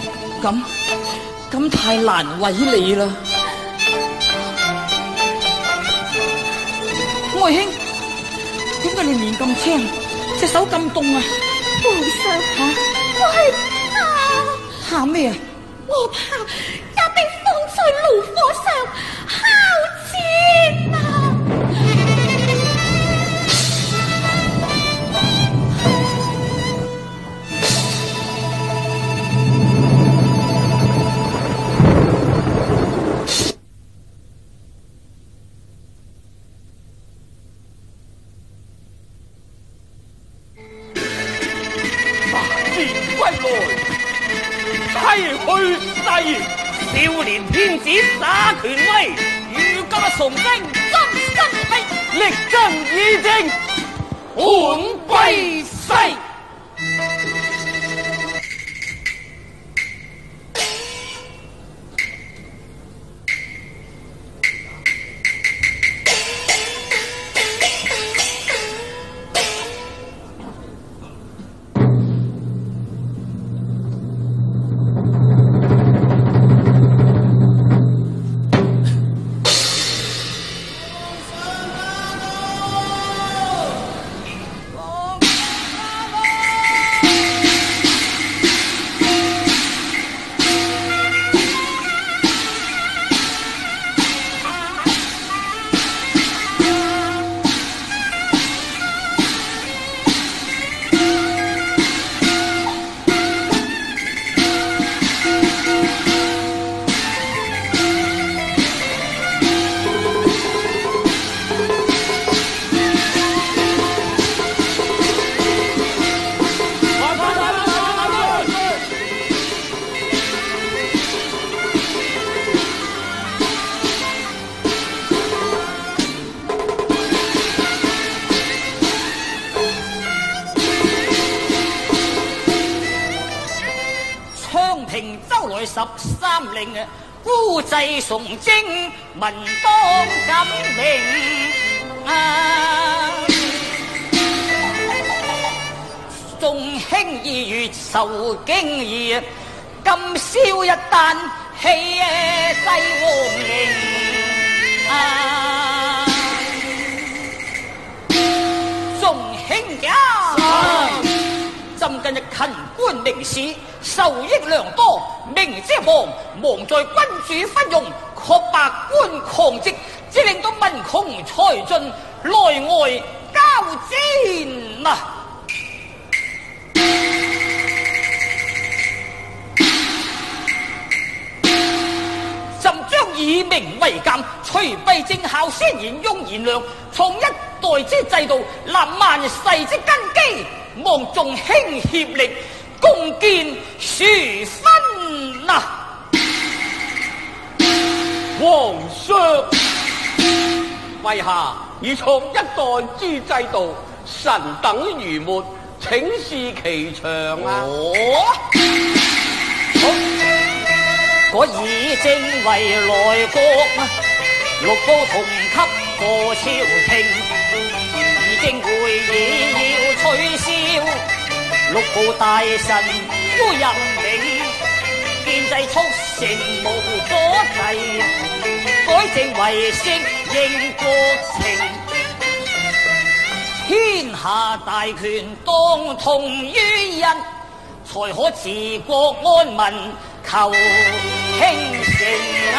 咁太難為你啦！外兄，點解你面咁青，隻手咁凍啊？ 皇上，我係怕。 怕咩啊？ 我怕也被放在爐火上烤煎啊！ 少年天子耍權威，儒家崇正，真身係力爭議政，本歸西。 13令，孤祭崇精，民當感榮眾興2月受經義，今宵一旦喜祭王迎眾興家。朕近日勤官明使，受益良多，明知忙在君主昏庸，確百官狂職，只令到民窮財盡，內外交戰啊！朕將以明為鑑，除弊政效，先賢雍賢良，從一代之制度，立萬世之根基。望眾興協力，共建殊勳啊！ 皇上，陛下已從一代之制度，神等如沒，請示其詳啊！ 我以正為內閣，六部同級過朝廷。正會議要取消，六部大臣都任命，建制促成無阻滯，改正為適應國情，天下大權當同於一，才可治國安民，求興盛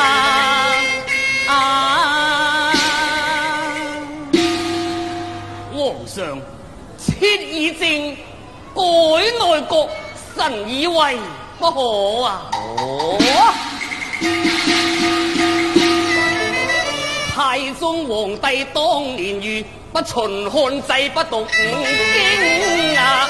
皇上，切議政，改內閣，臣以為不可啊！太宗皇帝當年如不循漢制，不讀五經啊！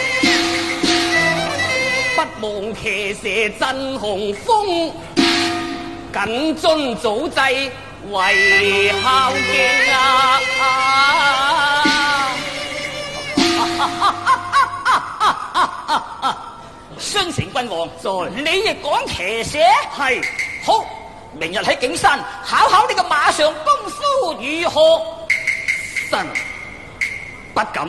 不忘騎射震雄風，謹遵祖制為孝敬啊！孫成君王在，你亦講騎射？係。好，明日喺景山考考你嘅馬上功夫如何？臣不敢。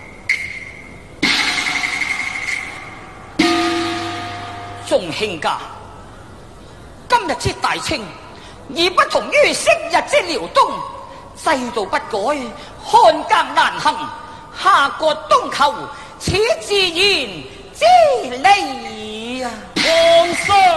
眾卿家，今日之大清，而不同於昔日之遼東，制度不改，漢格難行，下割東寇，此自然之理啊！皇上，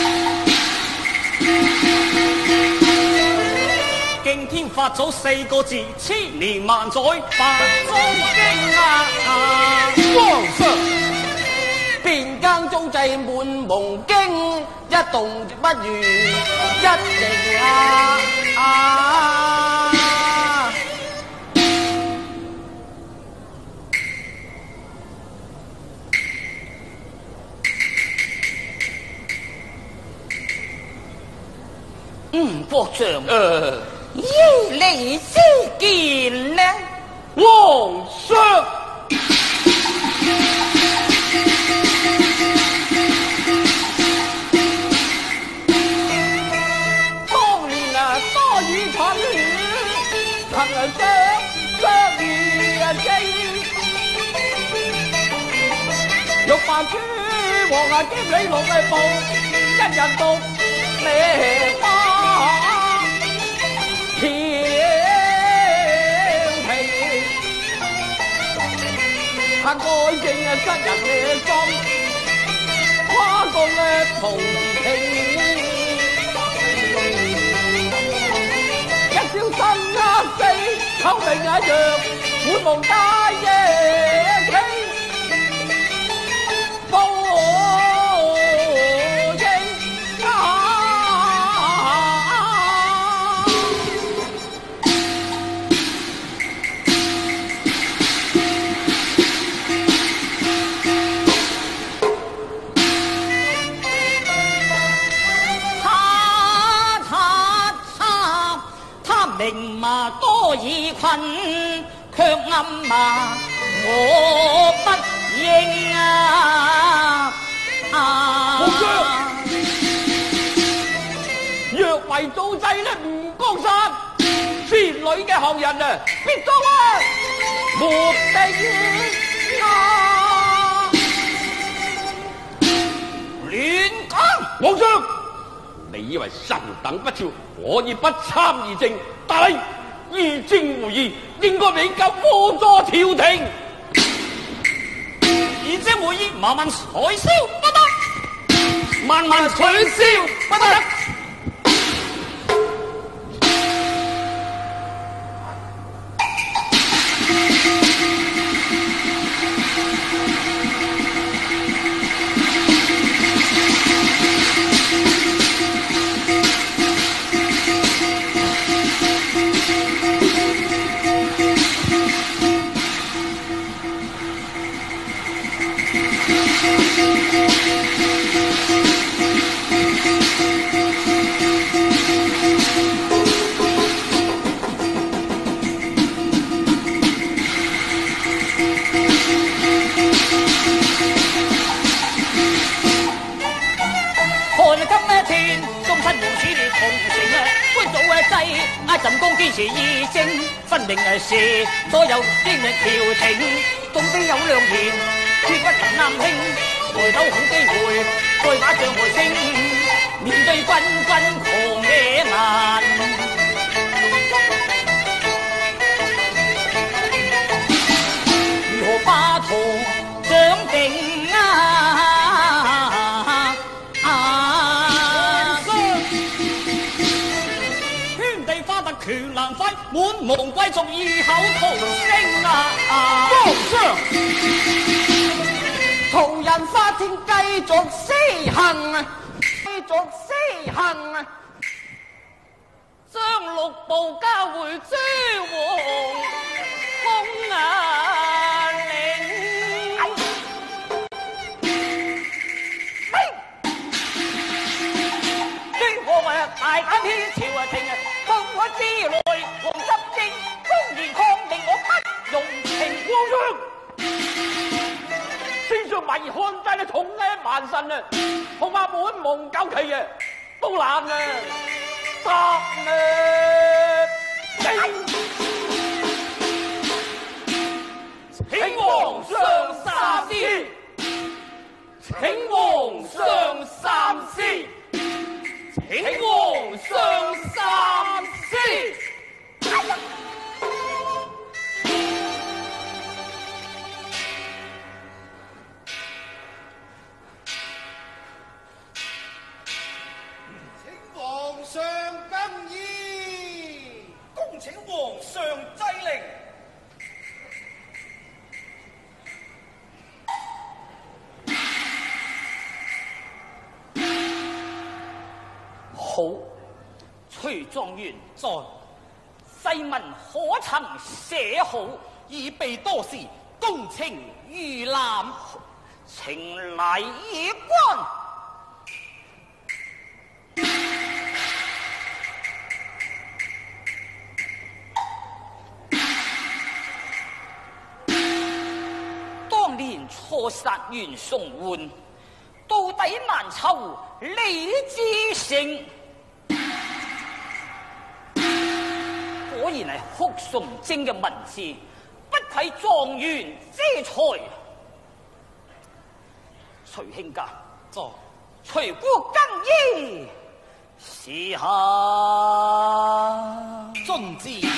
敬天法祖4個字，千年萬載法中經啊！ 皇上，變更租制滿蒙經，一動不如一靜國丈，依你之見呢？ 皇上， 當年啊，多以蠢亂，曾相遇機，欲扮主王啊，兼你六部，一人獨咩花？調皮，行愛正啊，失人嘅心，跨共嘅同情，一朝生死，臭命一樣，滿蒙大夜傾， 明罵多以困，卻暗罵我不應啊！ 皇上， 為祖祭呢唔江山，仙女嘅後人啊，必當啊，沒定啊！亂講！皇上，你以為神等不肖可以不參議政？但係議政會議應該比較輔助朝廷。議政會議慢慢取消不得，慢慢取消不得。 朕公堅持議政，分明是所有英明朝廷，總非有良言，決不能啱輕。回頭好機會，再把仗來升，面對軍軍狂野蠻，如何把圖掌定啊？權難揮，滿蒙貴族異口同聲啊！ 皇上， 途人法庭繼續施行啊！繼續施行啊！將6部交回諸王公啊領。諸王啊，大膽天朝啊，聽啊！我之內王執政，公然抗命，我不容情。 皇上，先上迷漢制嘅統一萬神啊，恐怕滿蒙九旗啊，都難啊，得啊！請皇上三思，請皇上三思。請皇上三思。 請皇上更衣，恭請皇上祭令。 好，崔狀元在，細文可曾寫好？ 已備多時，恭請預覽。 請嚟議官。當年錯殺袁崇煥，到底難酬李自成。果然係哭崇禎嘅文字，不愧狀元之才。徐卿家， 坐。 徐姑更衣，試下遵旨。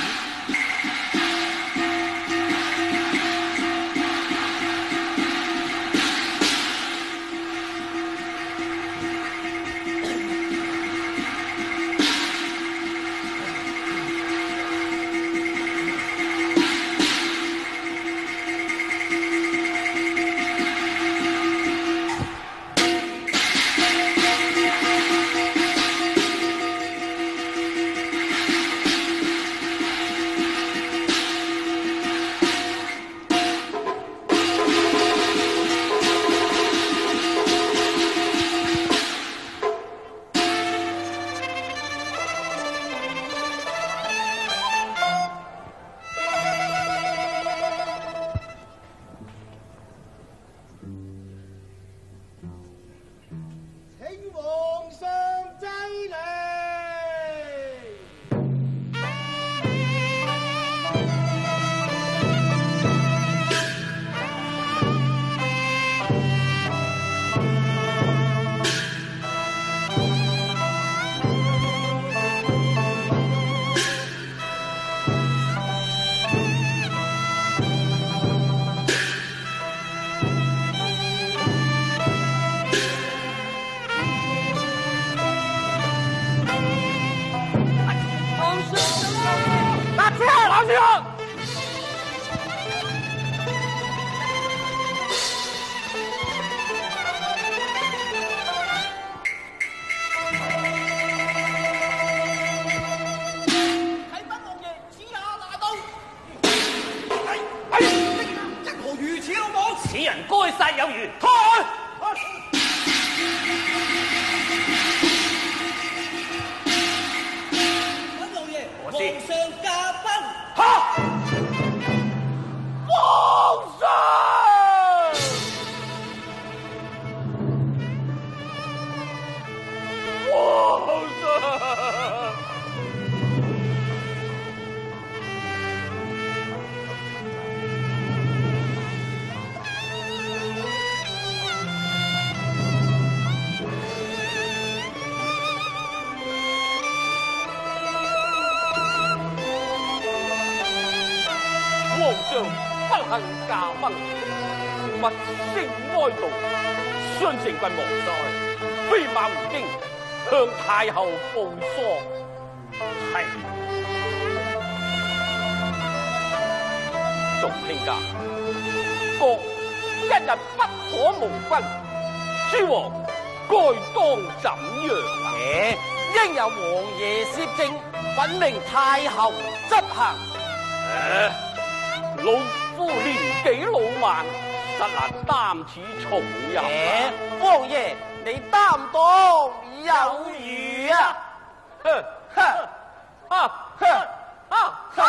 此人該殺有餘。 老爺， 我知皇上駕崩。 哈！皇上！皇上！皇上不幸駕崩，勿聲哀悼。雙城郡亡哉，飛馬回京向太后報喪。係，眾卿家，國一日不可無君，諸王該當怎樣啊？ 應由王爺攝政，稟命太后執行。 老夫年紀老邁，實難擔此重任。 王爺你擔當有餘啊！ 哼哼啊哼啊哈！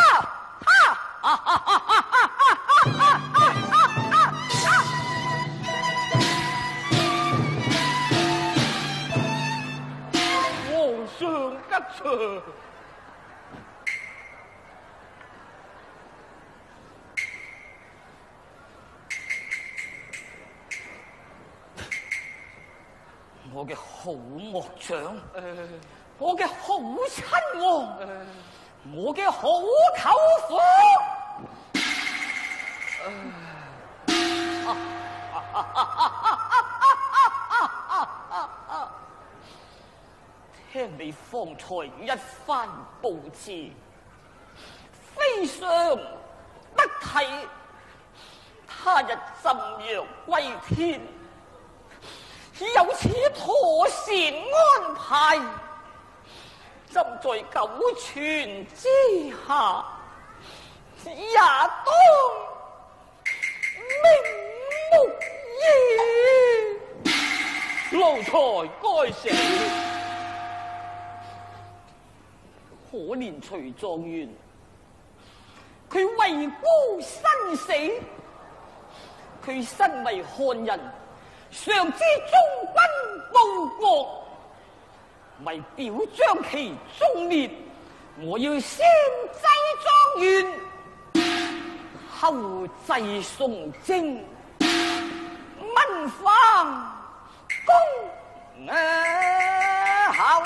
皇上吉祥。 我嘅好岳長，我嘅好親王，我嘅好舅父。聽你方才一番佈置，非常得體。他日朕陽歸天，有此妥善安排，朕在九泉之下，也當瞑目矣。 奴才該死。 可憐徐狀元，佢為孤身死，佢身為漢人，常知忠君報國，為表彰其忠烈，我要先祭狀元，後祭崇禎，文房公侯。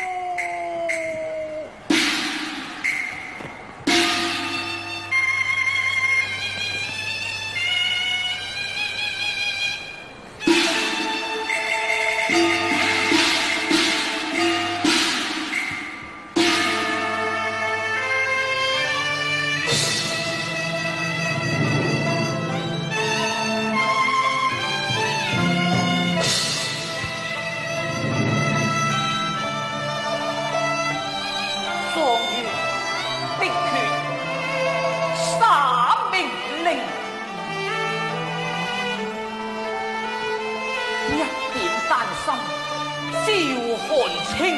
照汗青，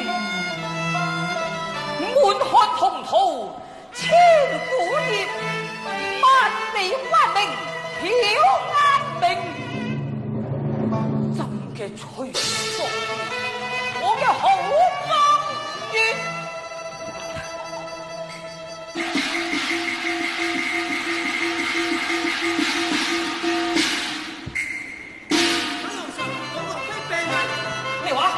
滿漢同途千古孽，萬里花名曉安明。朕嘅徐狀元，我嘅好狀元。咩話？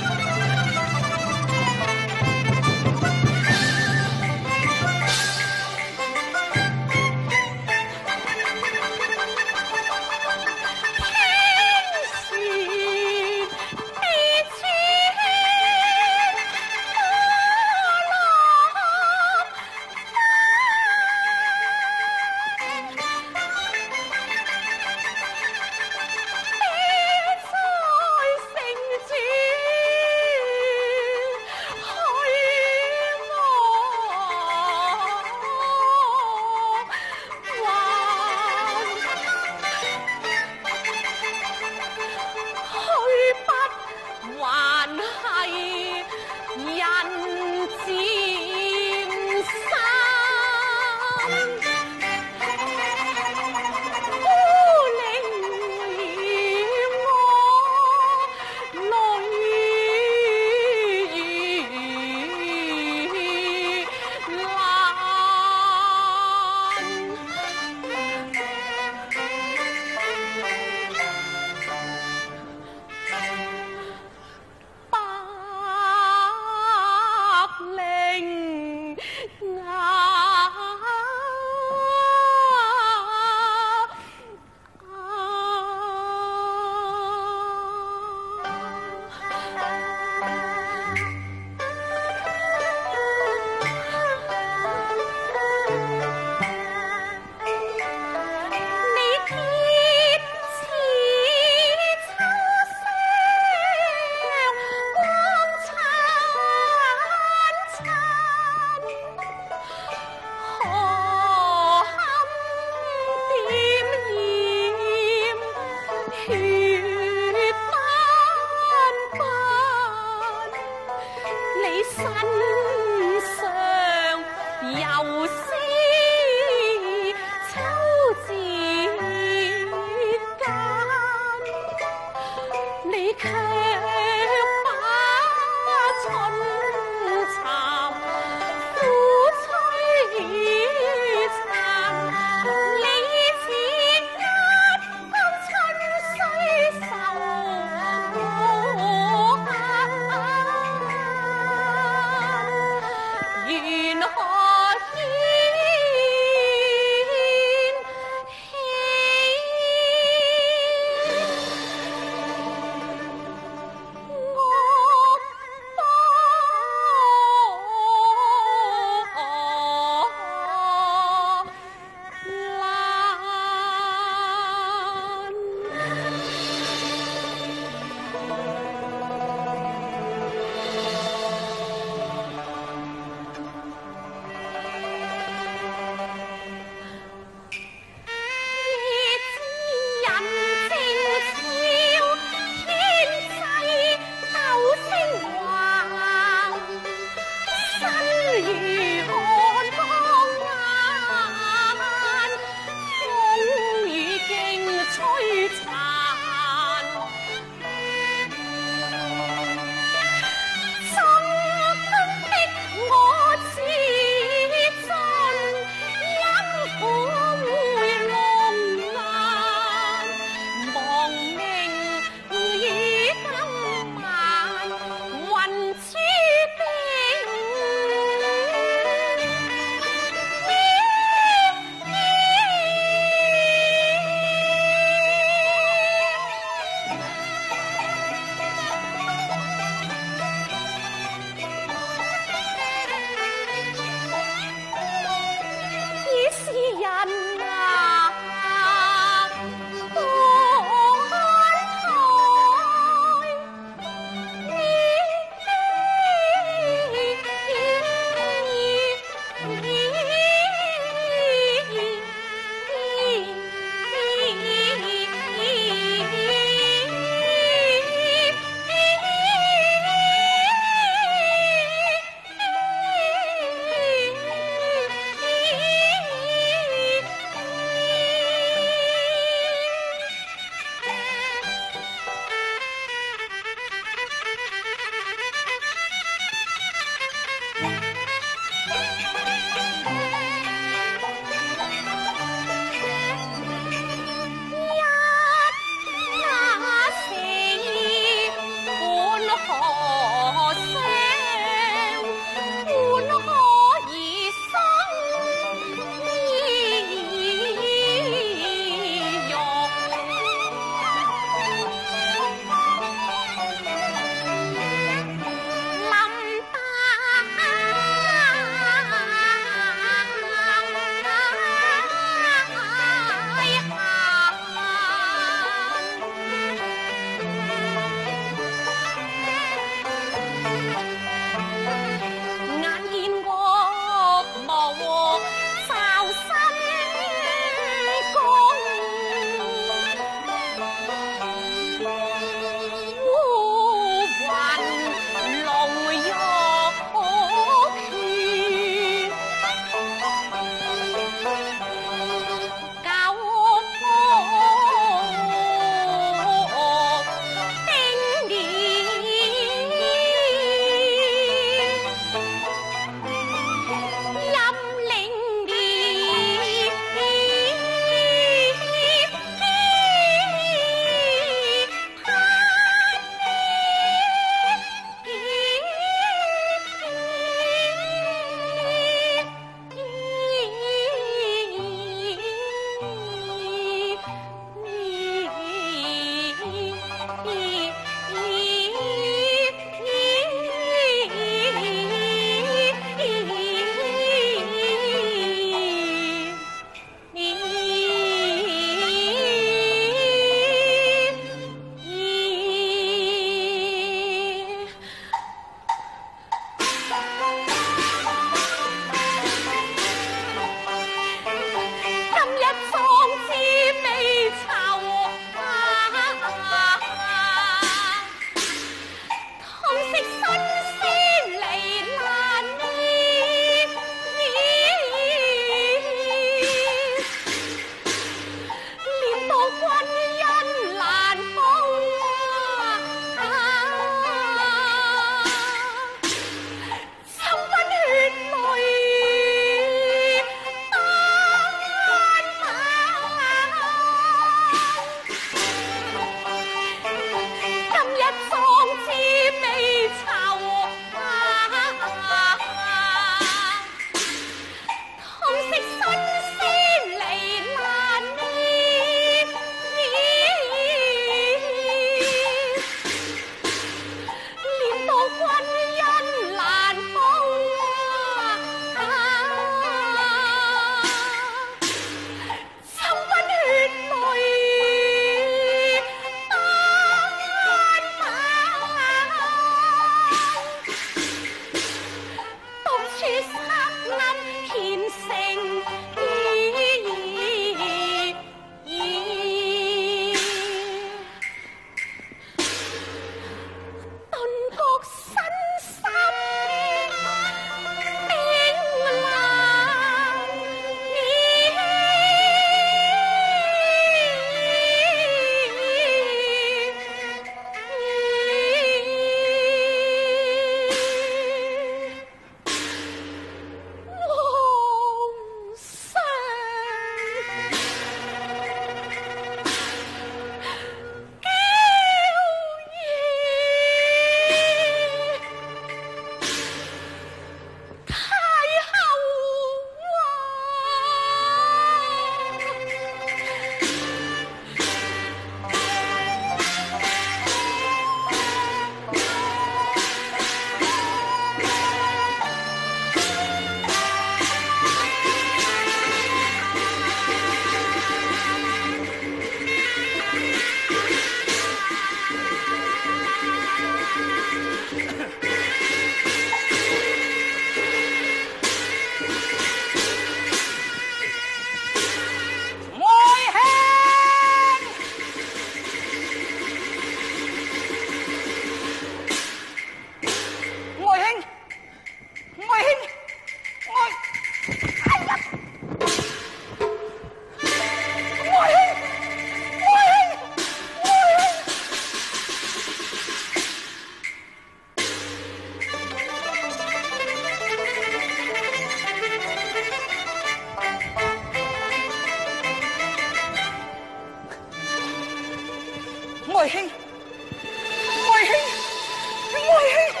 外兄，外兄，外兄。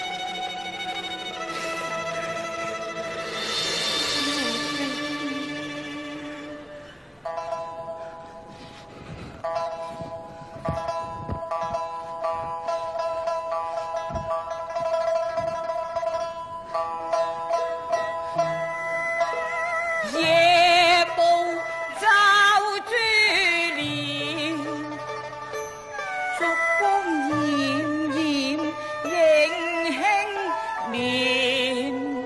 夜步走珠帘，烛光艷艷映輕面。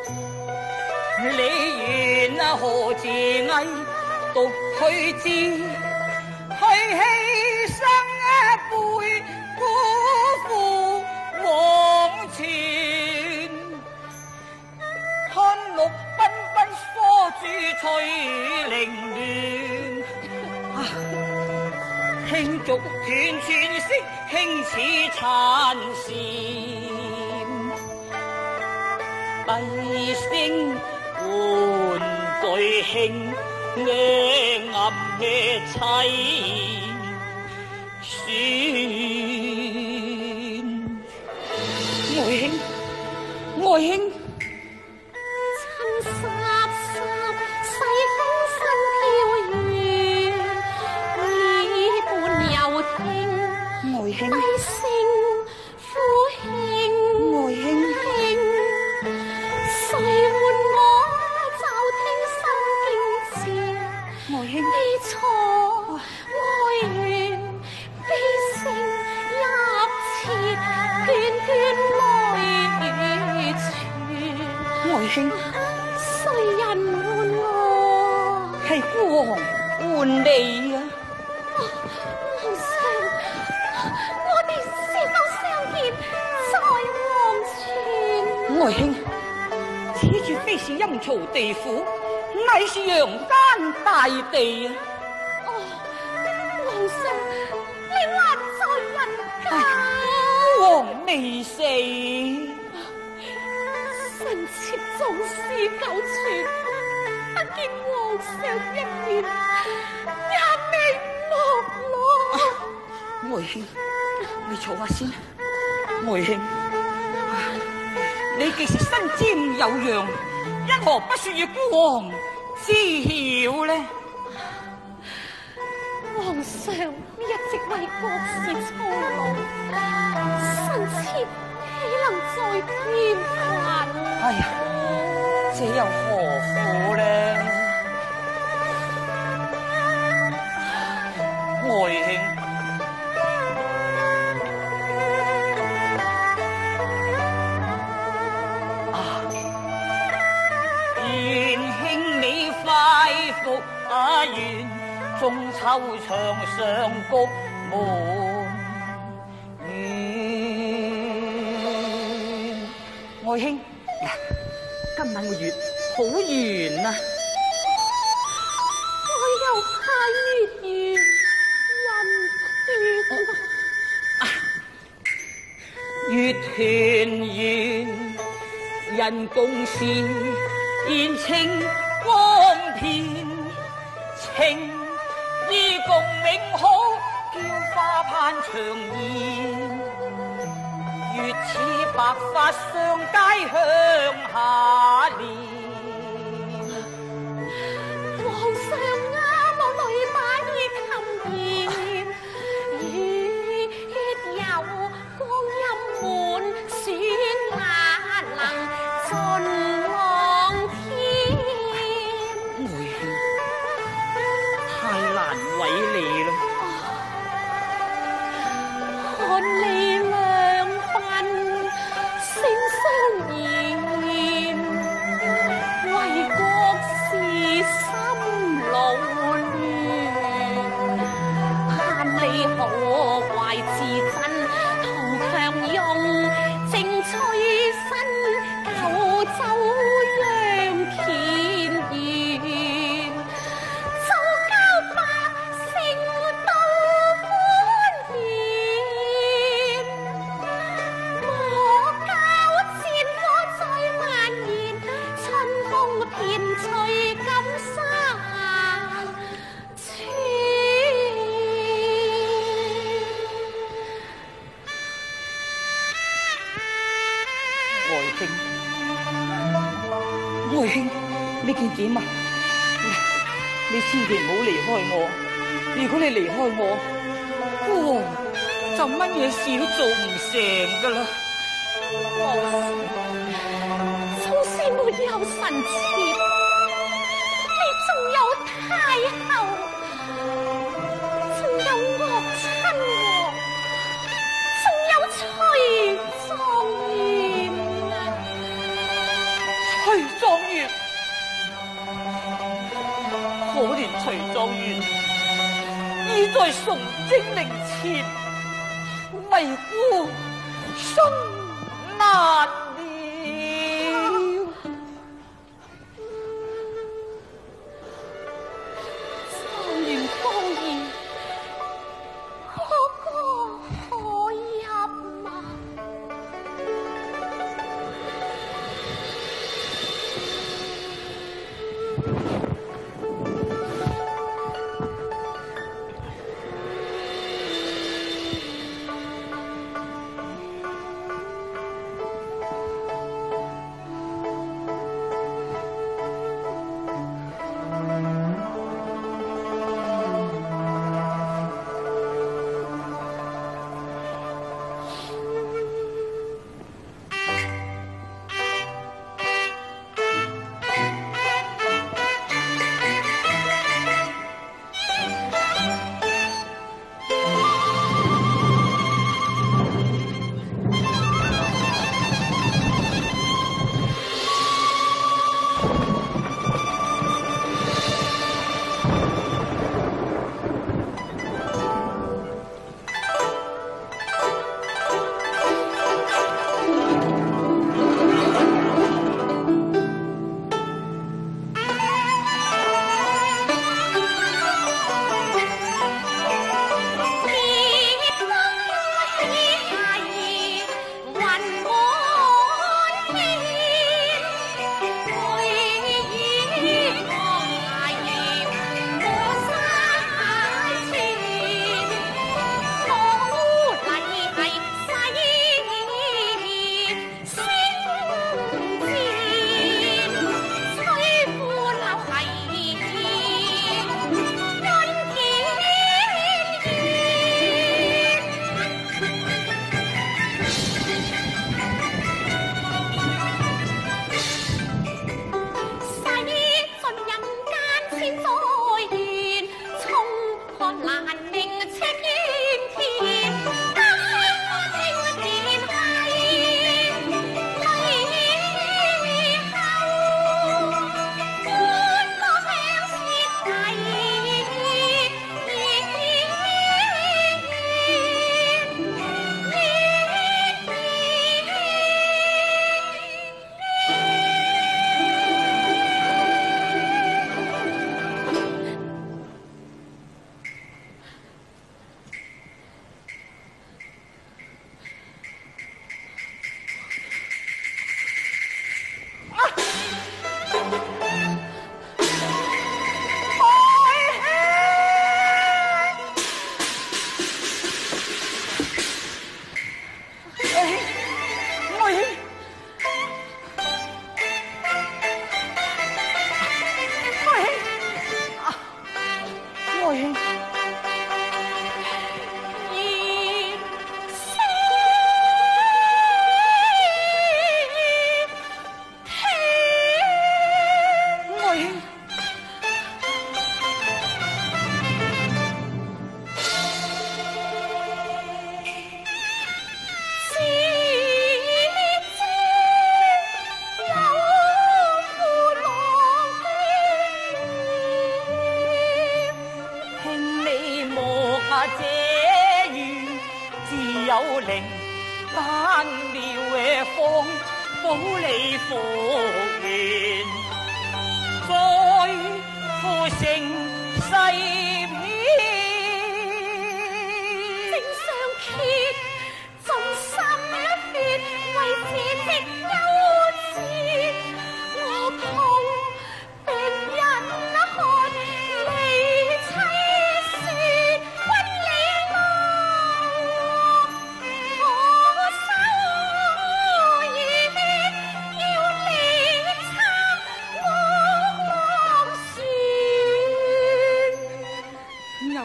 梨園何自藝獨去至，去犧牲一輩辜負往前。看綠繽紛梳珠翠玲亂，輕燭斷斷色，輕似殘線。低聲換對輕，暗嘅凄酸。外兄，外兄。 低聲呼興， 外兄， 誰喚我就聽心驚切？ 外兄， 悲錯哀怨，悲聲泣切，眷眷來傳。 外兄， 誰人喚我？ 係孤王喚你啊！ 皇上。我哋是否相見在黃泉？ 外兄，此處非是陰曹地府，乃是陽間大地啊！ 皇上，你還在人間？ 孤王未死， 臣妾縱是久存，不見皇上一面，也未落落。 外兄。你坐下先，外兄，你既是身沾有恙，因何不說與孤王知曉呢？ 皇上一直為國事操勞，臣妾豈能再添煩？ 哎呀，這又何苦呢？外兄。願中秋場上菊滿園。外兄，今晚個月好圓啊！ 我又怕月圓人團圓，人共善，宴清光片。情意共永好，嬌花盼長延。月似白髮上街向下連。 皇上啊，我淚把已噤然，月有光陰滿，選哪能盡望天？ 難為你啦！ 看你兩鬢聲相驗，為國事心勞亂，盼你可懷自珍，同強用正催身九州央繾綩。 見點啊？你千祈唔好離開我，如果你離開我，孤王就乜嘢事都做唔成噶啦。 縱使沒有臣妾，你仲有太后，仲有岳親王，仲有徐狀元啊！ 徐狀元，可憐徐狀元，已在崇禎陵前，為孤生難了。 狀元高義，可歌可泣嗎？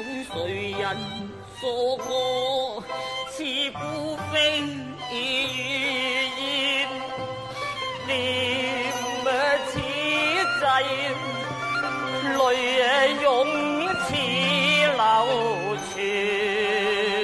有谁人说过此孤非如烟？念此际，泪涌似流泉。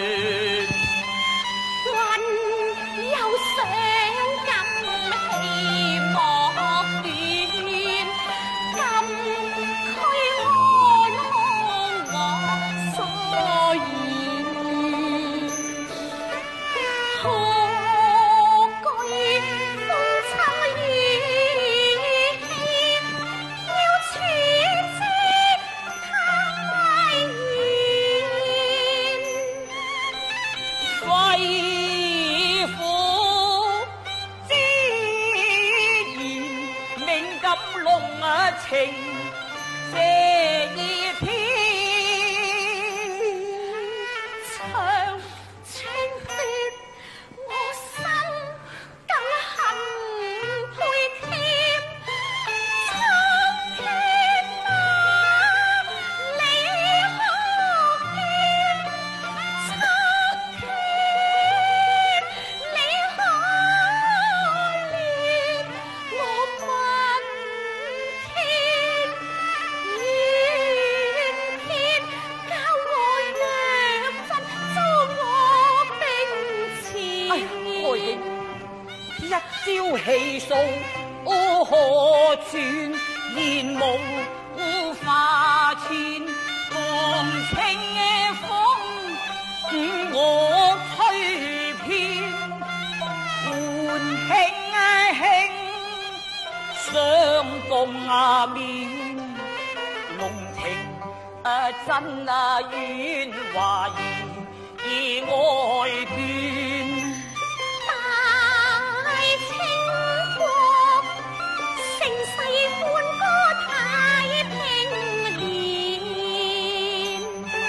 情这一天， 长青血，我心更恨配添。苍天啊，你可见？苍天，你可怜我问天？怨天教我若真遭我兵前。 哎，愛卿，一朝氣數何存？言無化錢，忘情風我吹遍，歡慶相共面。龍情真怨華兒愛斷。 大清國，盛世歡歌太平年。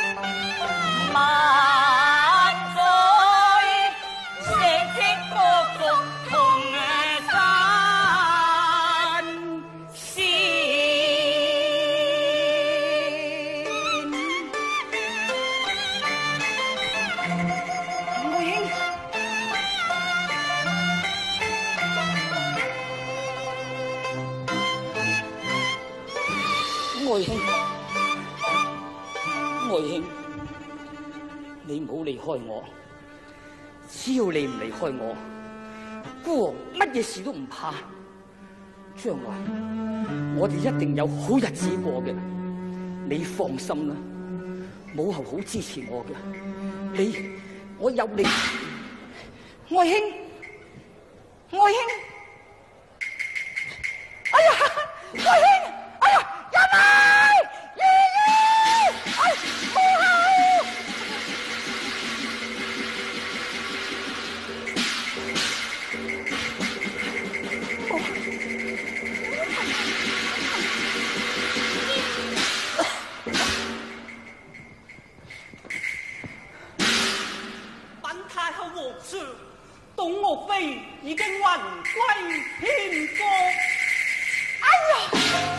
萬載社稷國族同山先。愛卿，愛卿，你唔好離開我。只要你唔離開我，孤王乜嘢事都唔怕。將來我哋一定有好日子過嘅，你放心啦。母后好支持我嘅，我有你。愛卿，愛卿，哎呀，愛卿！哎呀，人嚟！爺爺，哎，母后！ 本太后皇上，董岳妃已經魂歸天國。哎呀！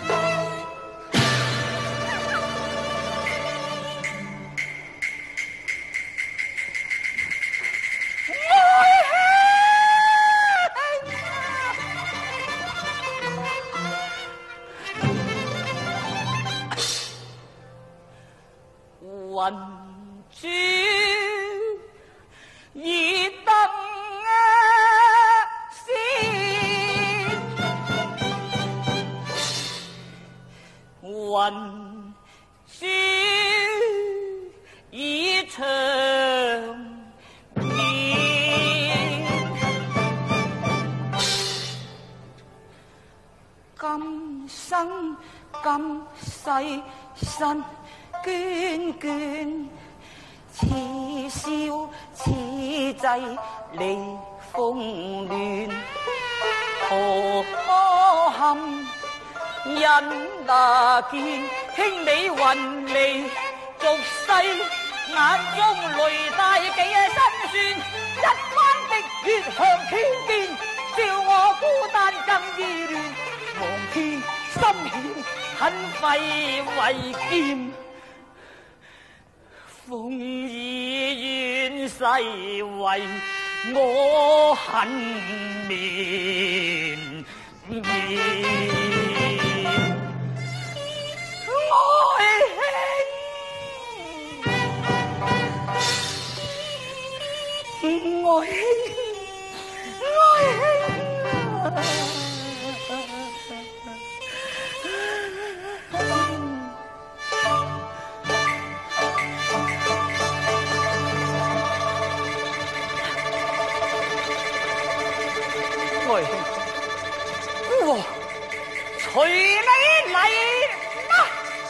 雲珠已登仙，雲珠已長眠，今生今世身眷眷，似笑似祭離風亂，何堪人那見兄你雲離俗世，眼中淚帶幾辛酸，一彎的血向天邊，照我孤單更意亂，望天心險很費為劍。 奉以冤世为我恨绵绵。愛卿，哇！隨你嚟啦！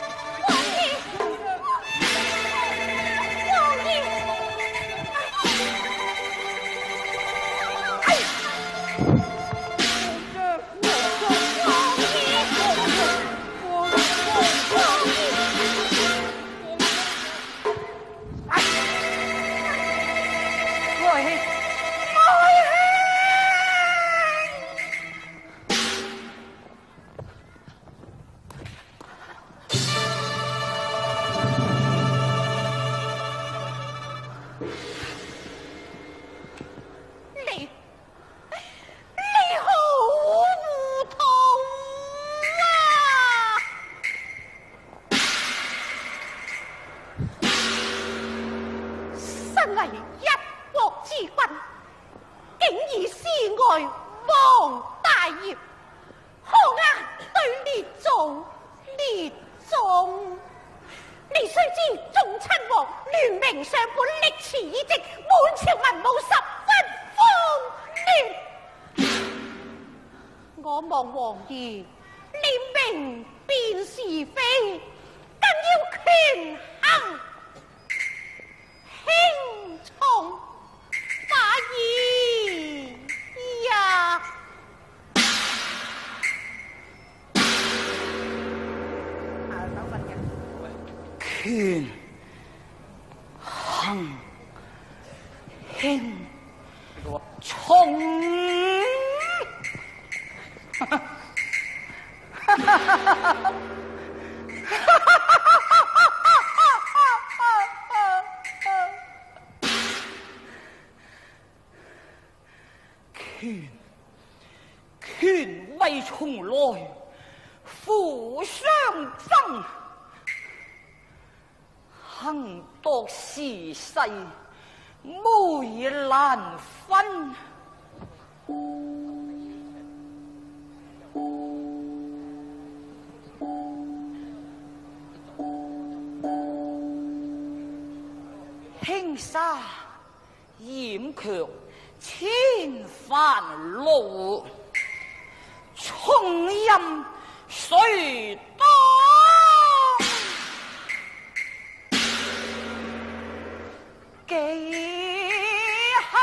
權衡輕重。權位從來互相爭，衡度時勢梅難分。輕沙掩卻千帆路，重任誰當？幾後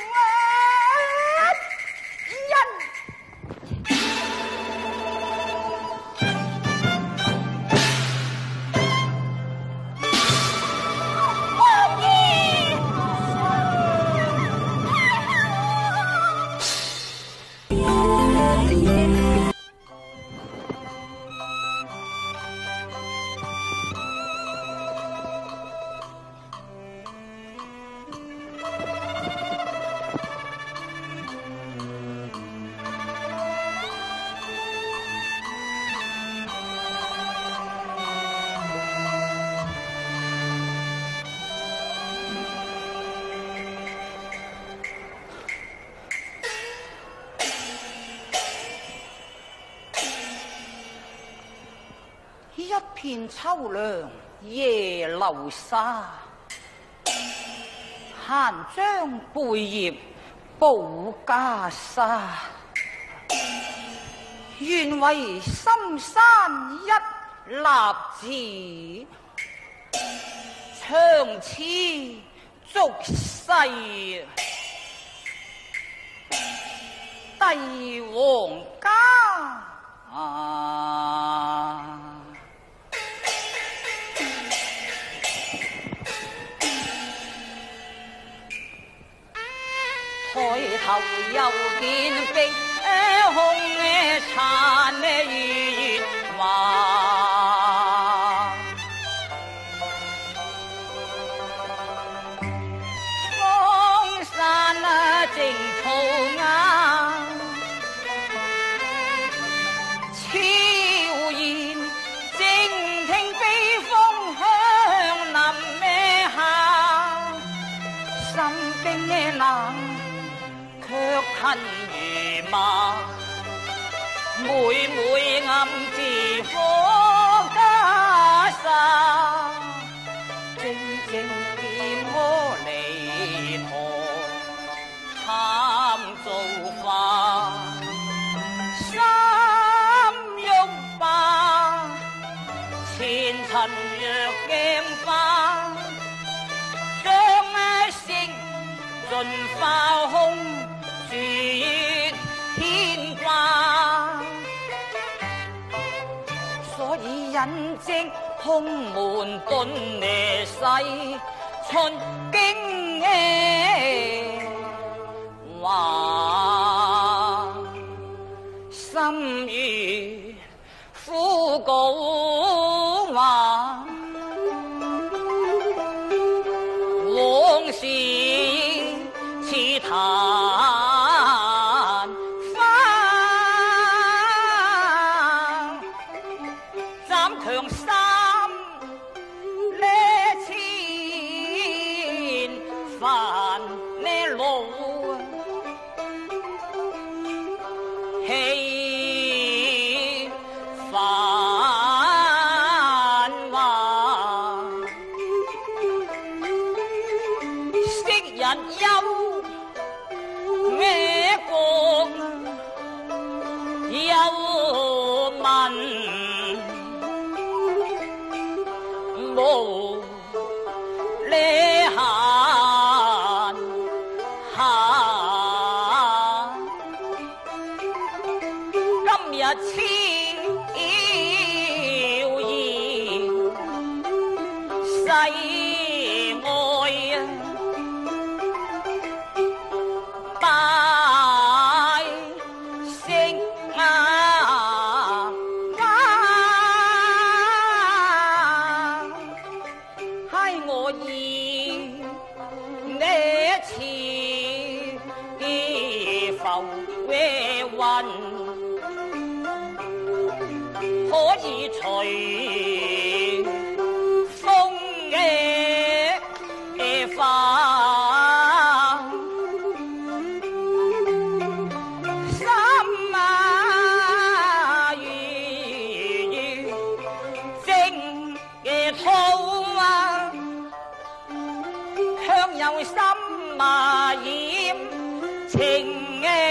一片秋涼夜流沙，閒將貝葉補袈裟。願為深山一立字，長此俗世帝王家。抬頭又見碧空殘月華， 恨如麻，每每暗自火家沙，靜靜見我離堂慘造化，心欲罷，前塵若鏡花，將聲盡化空，絕牽掛。所以引證空門遁離世，春經話心如枯槁華，往事似曇花，斬強三呢千帆呢路，氣繁華，昔日憂咩國憂民，無理閒閒，今日逍遙世外，百姓ให้我意呢次浮雲，可以隨風化，心如蒸土香有心染情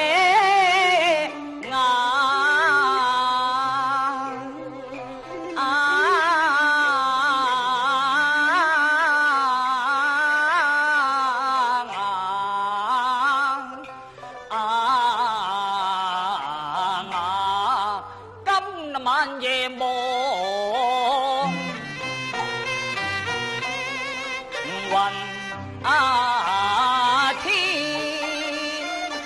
今晚夜望雲天，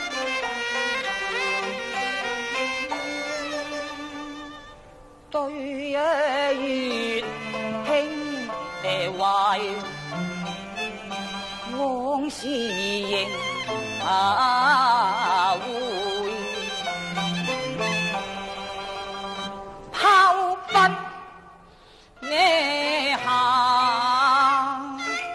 對月輕懷，往事仍回。拋筆呢下，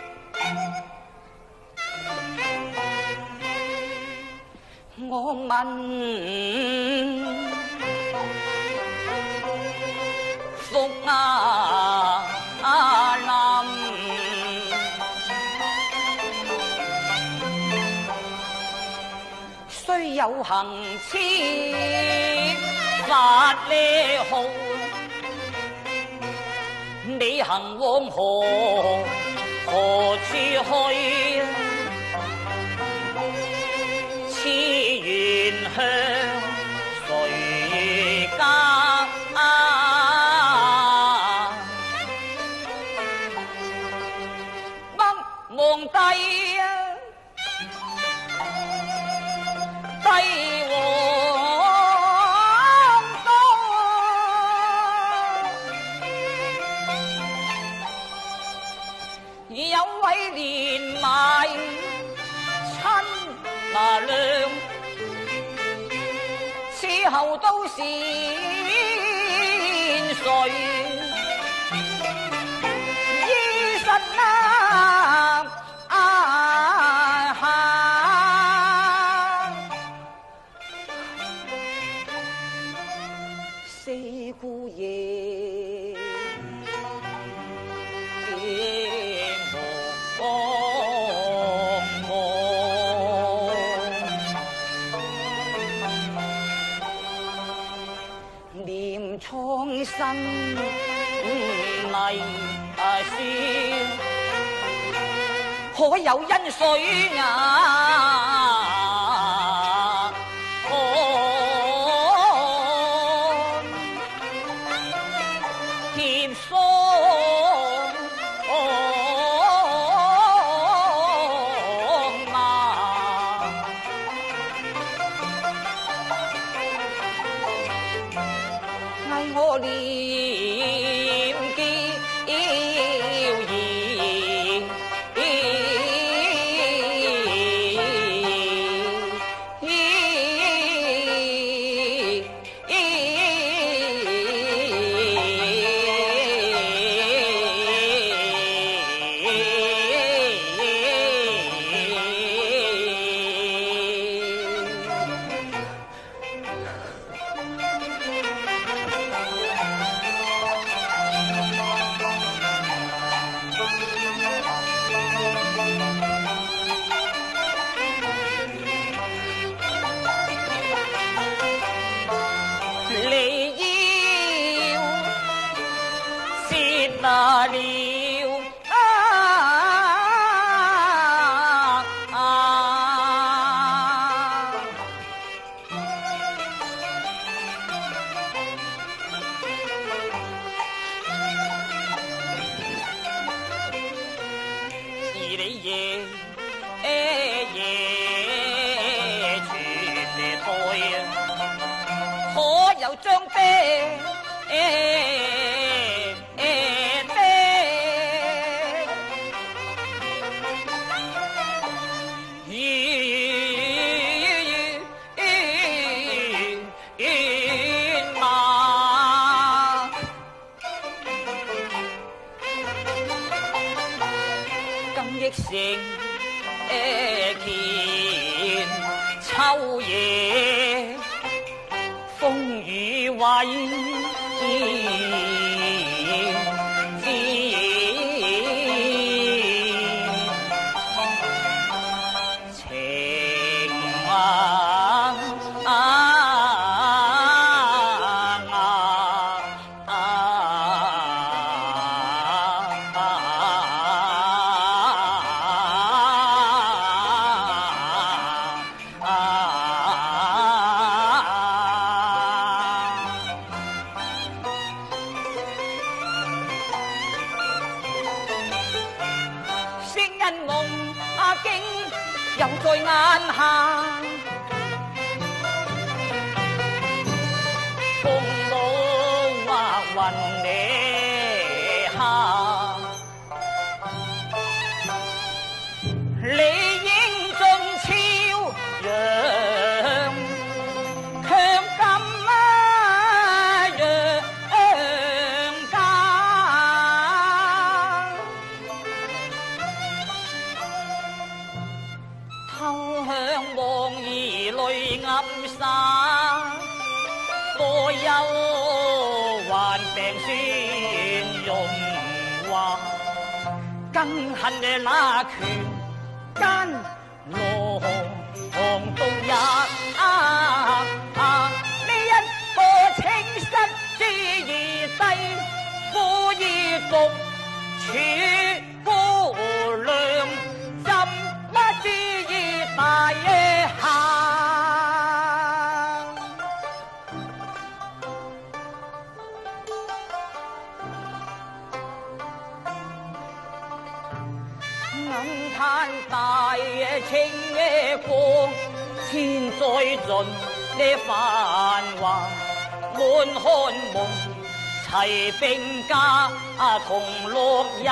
我問福臨，雖有行痴法呢號，你行往何處去？痴緣向誰家？不忘帝帝王多，有位連埋親娘，此後都是誰？醫生先，可有恩水啊？看天霜嘛，嗌我念記要義。那了是你夜全代，可有張啤？成乾秋夜風雨為情又在眼下，風浪或雲你下，理應盡超揚，強禁揚家。偷向望兒淚暗灑，多憂患病酸融化，更恨那拳間羅行刀也呢一個青室之兒弟，故意獨處孤涼。大下，眼嘆大清光，千載盡呢繁華，滿漢夢齊並駕，同樂也。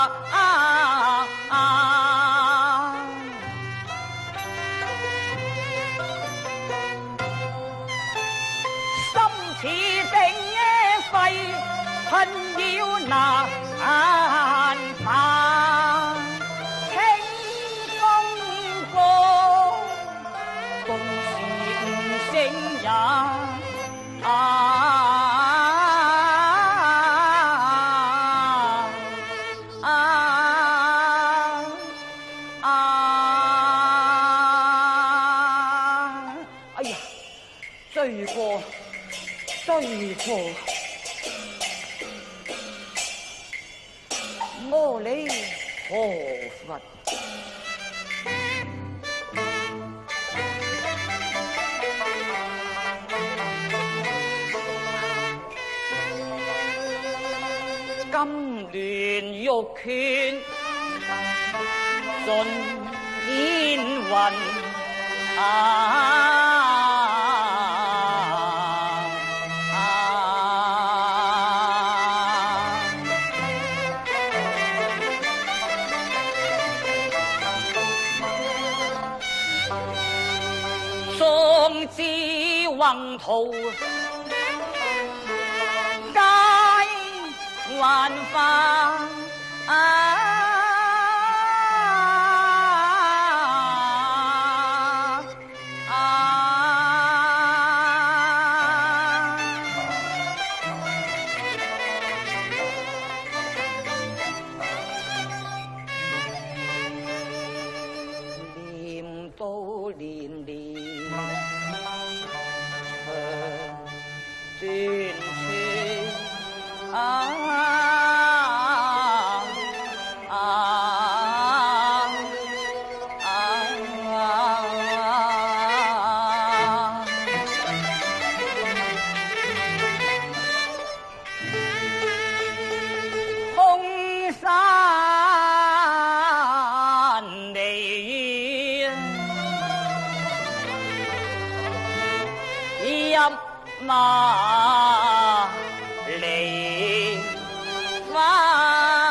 似定肺困擾難辦，清風過，共是五星也。哎呀，罪過！罪過！ 我哩何佛？金銮玉拳盡煙雲壯志宏圖皆幻化念到年年長斷空山離入馬離花。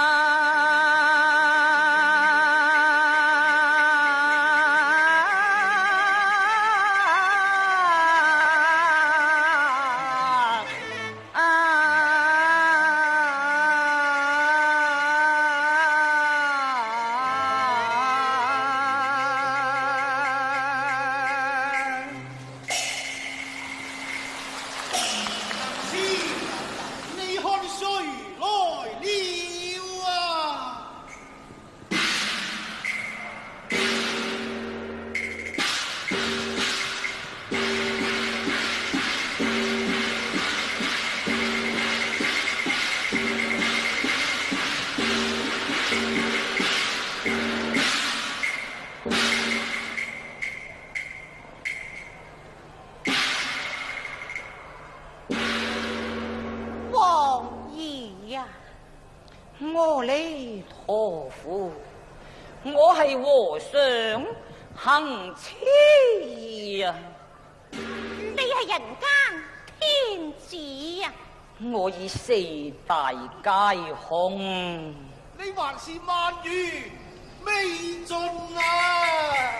阿彌陀佛，我係和尚行痴啊！ 你係人間天子啊！ 我已四大皆空， 你還是萬緣未盡啊！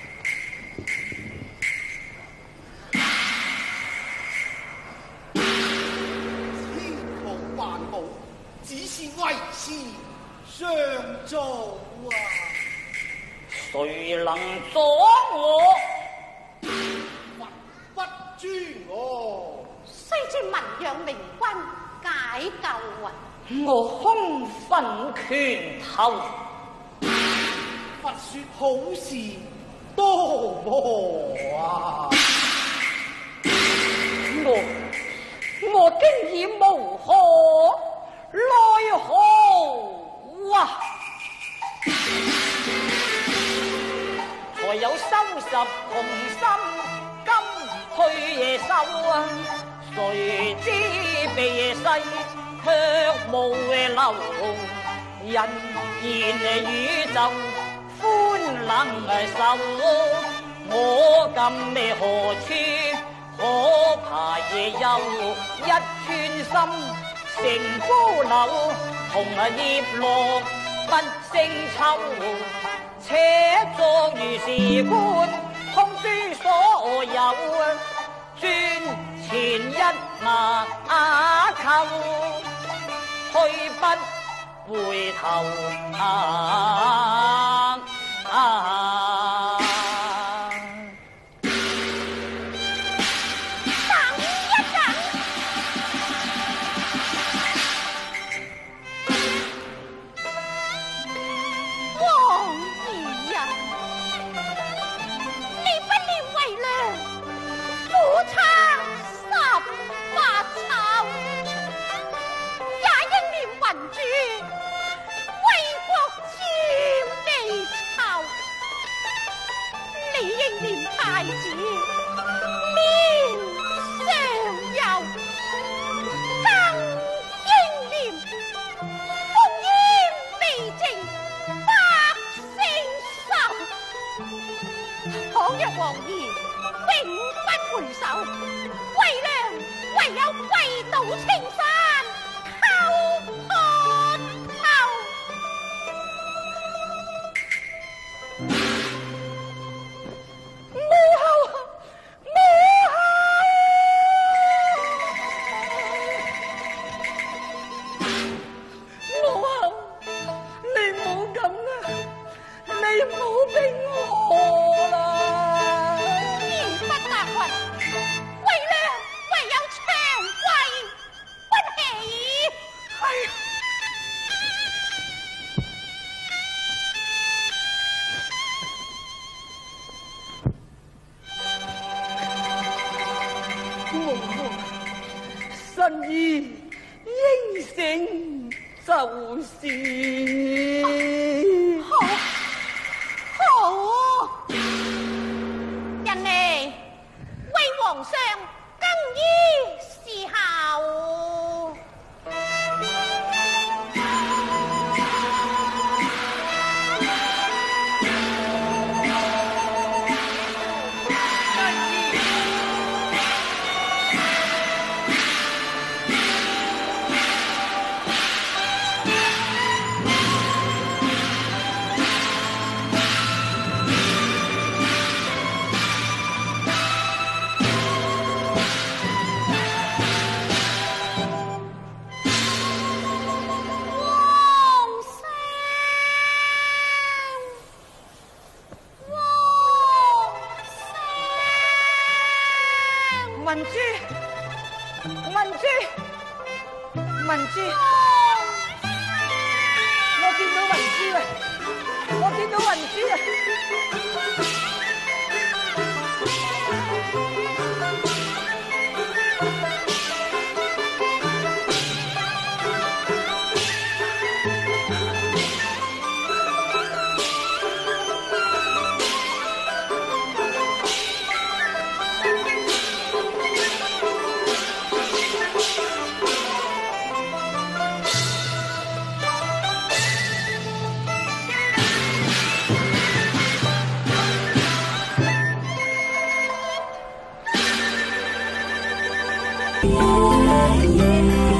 千好萬好，只是為時尚早啊！ 誰能阻我？ 不諸我， 須知文陽明君解救啊！ 我空分拳頭， 佛說好事多磨啊！ 我經已無可奈何啊！才有收拾同心金去夜收啊！誰知避世卻無留，人言宇宙歡能受，我今你何處可怕夜遊？一寸心成高樓，同葉落不勝秋。且作如是觀，空諸所有，轉前一馬扣，去不回頭為回首，为娘唯有跪倒青山，叩破头。母后，母后，母后，你唔好咁啦，你唔好逼我啦。言不達云，為娘唯有長跪不起。係。母後，臣意應承就是好。人哋為皇上更衣侍候。文珠，我見到文珠啦！我見到文珠啦！ Yeah.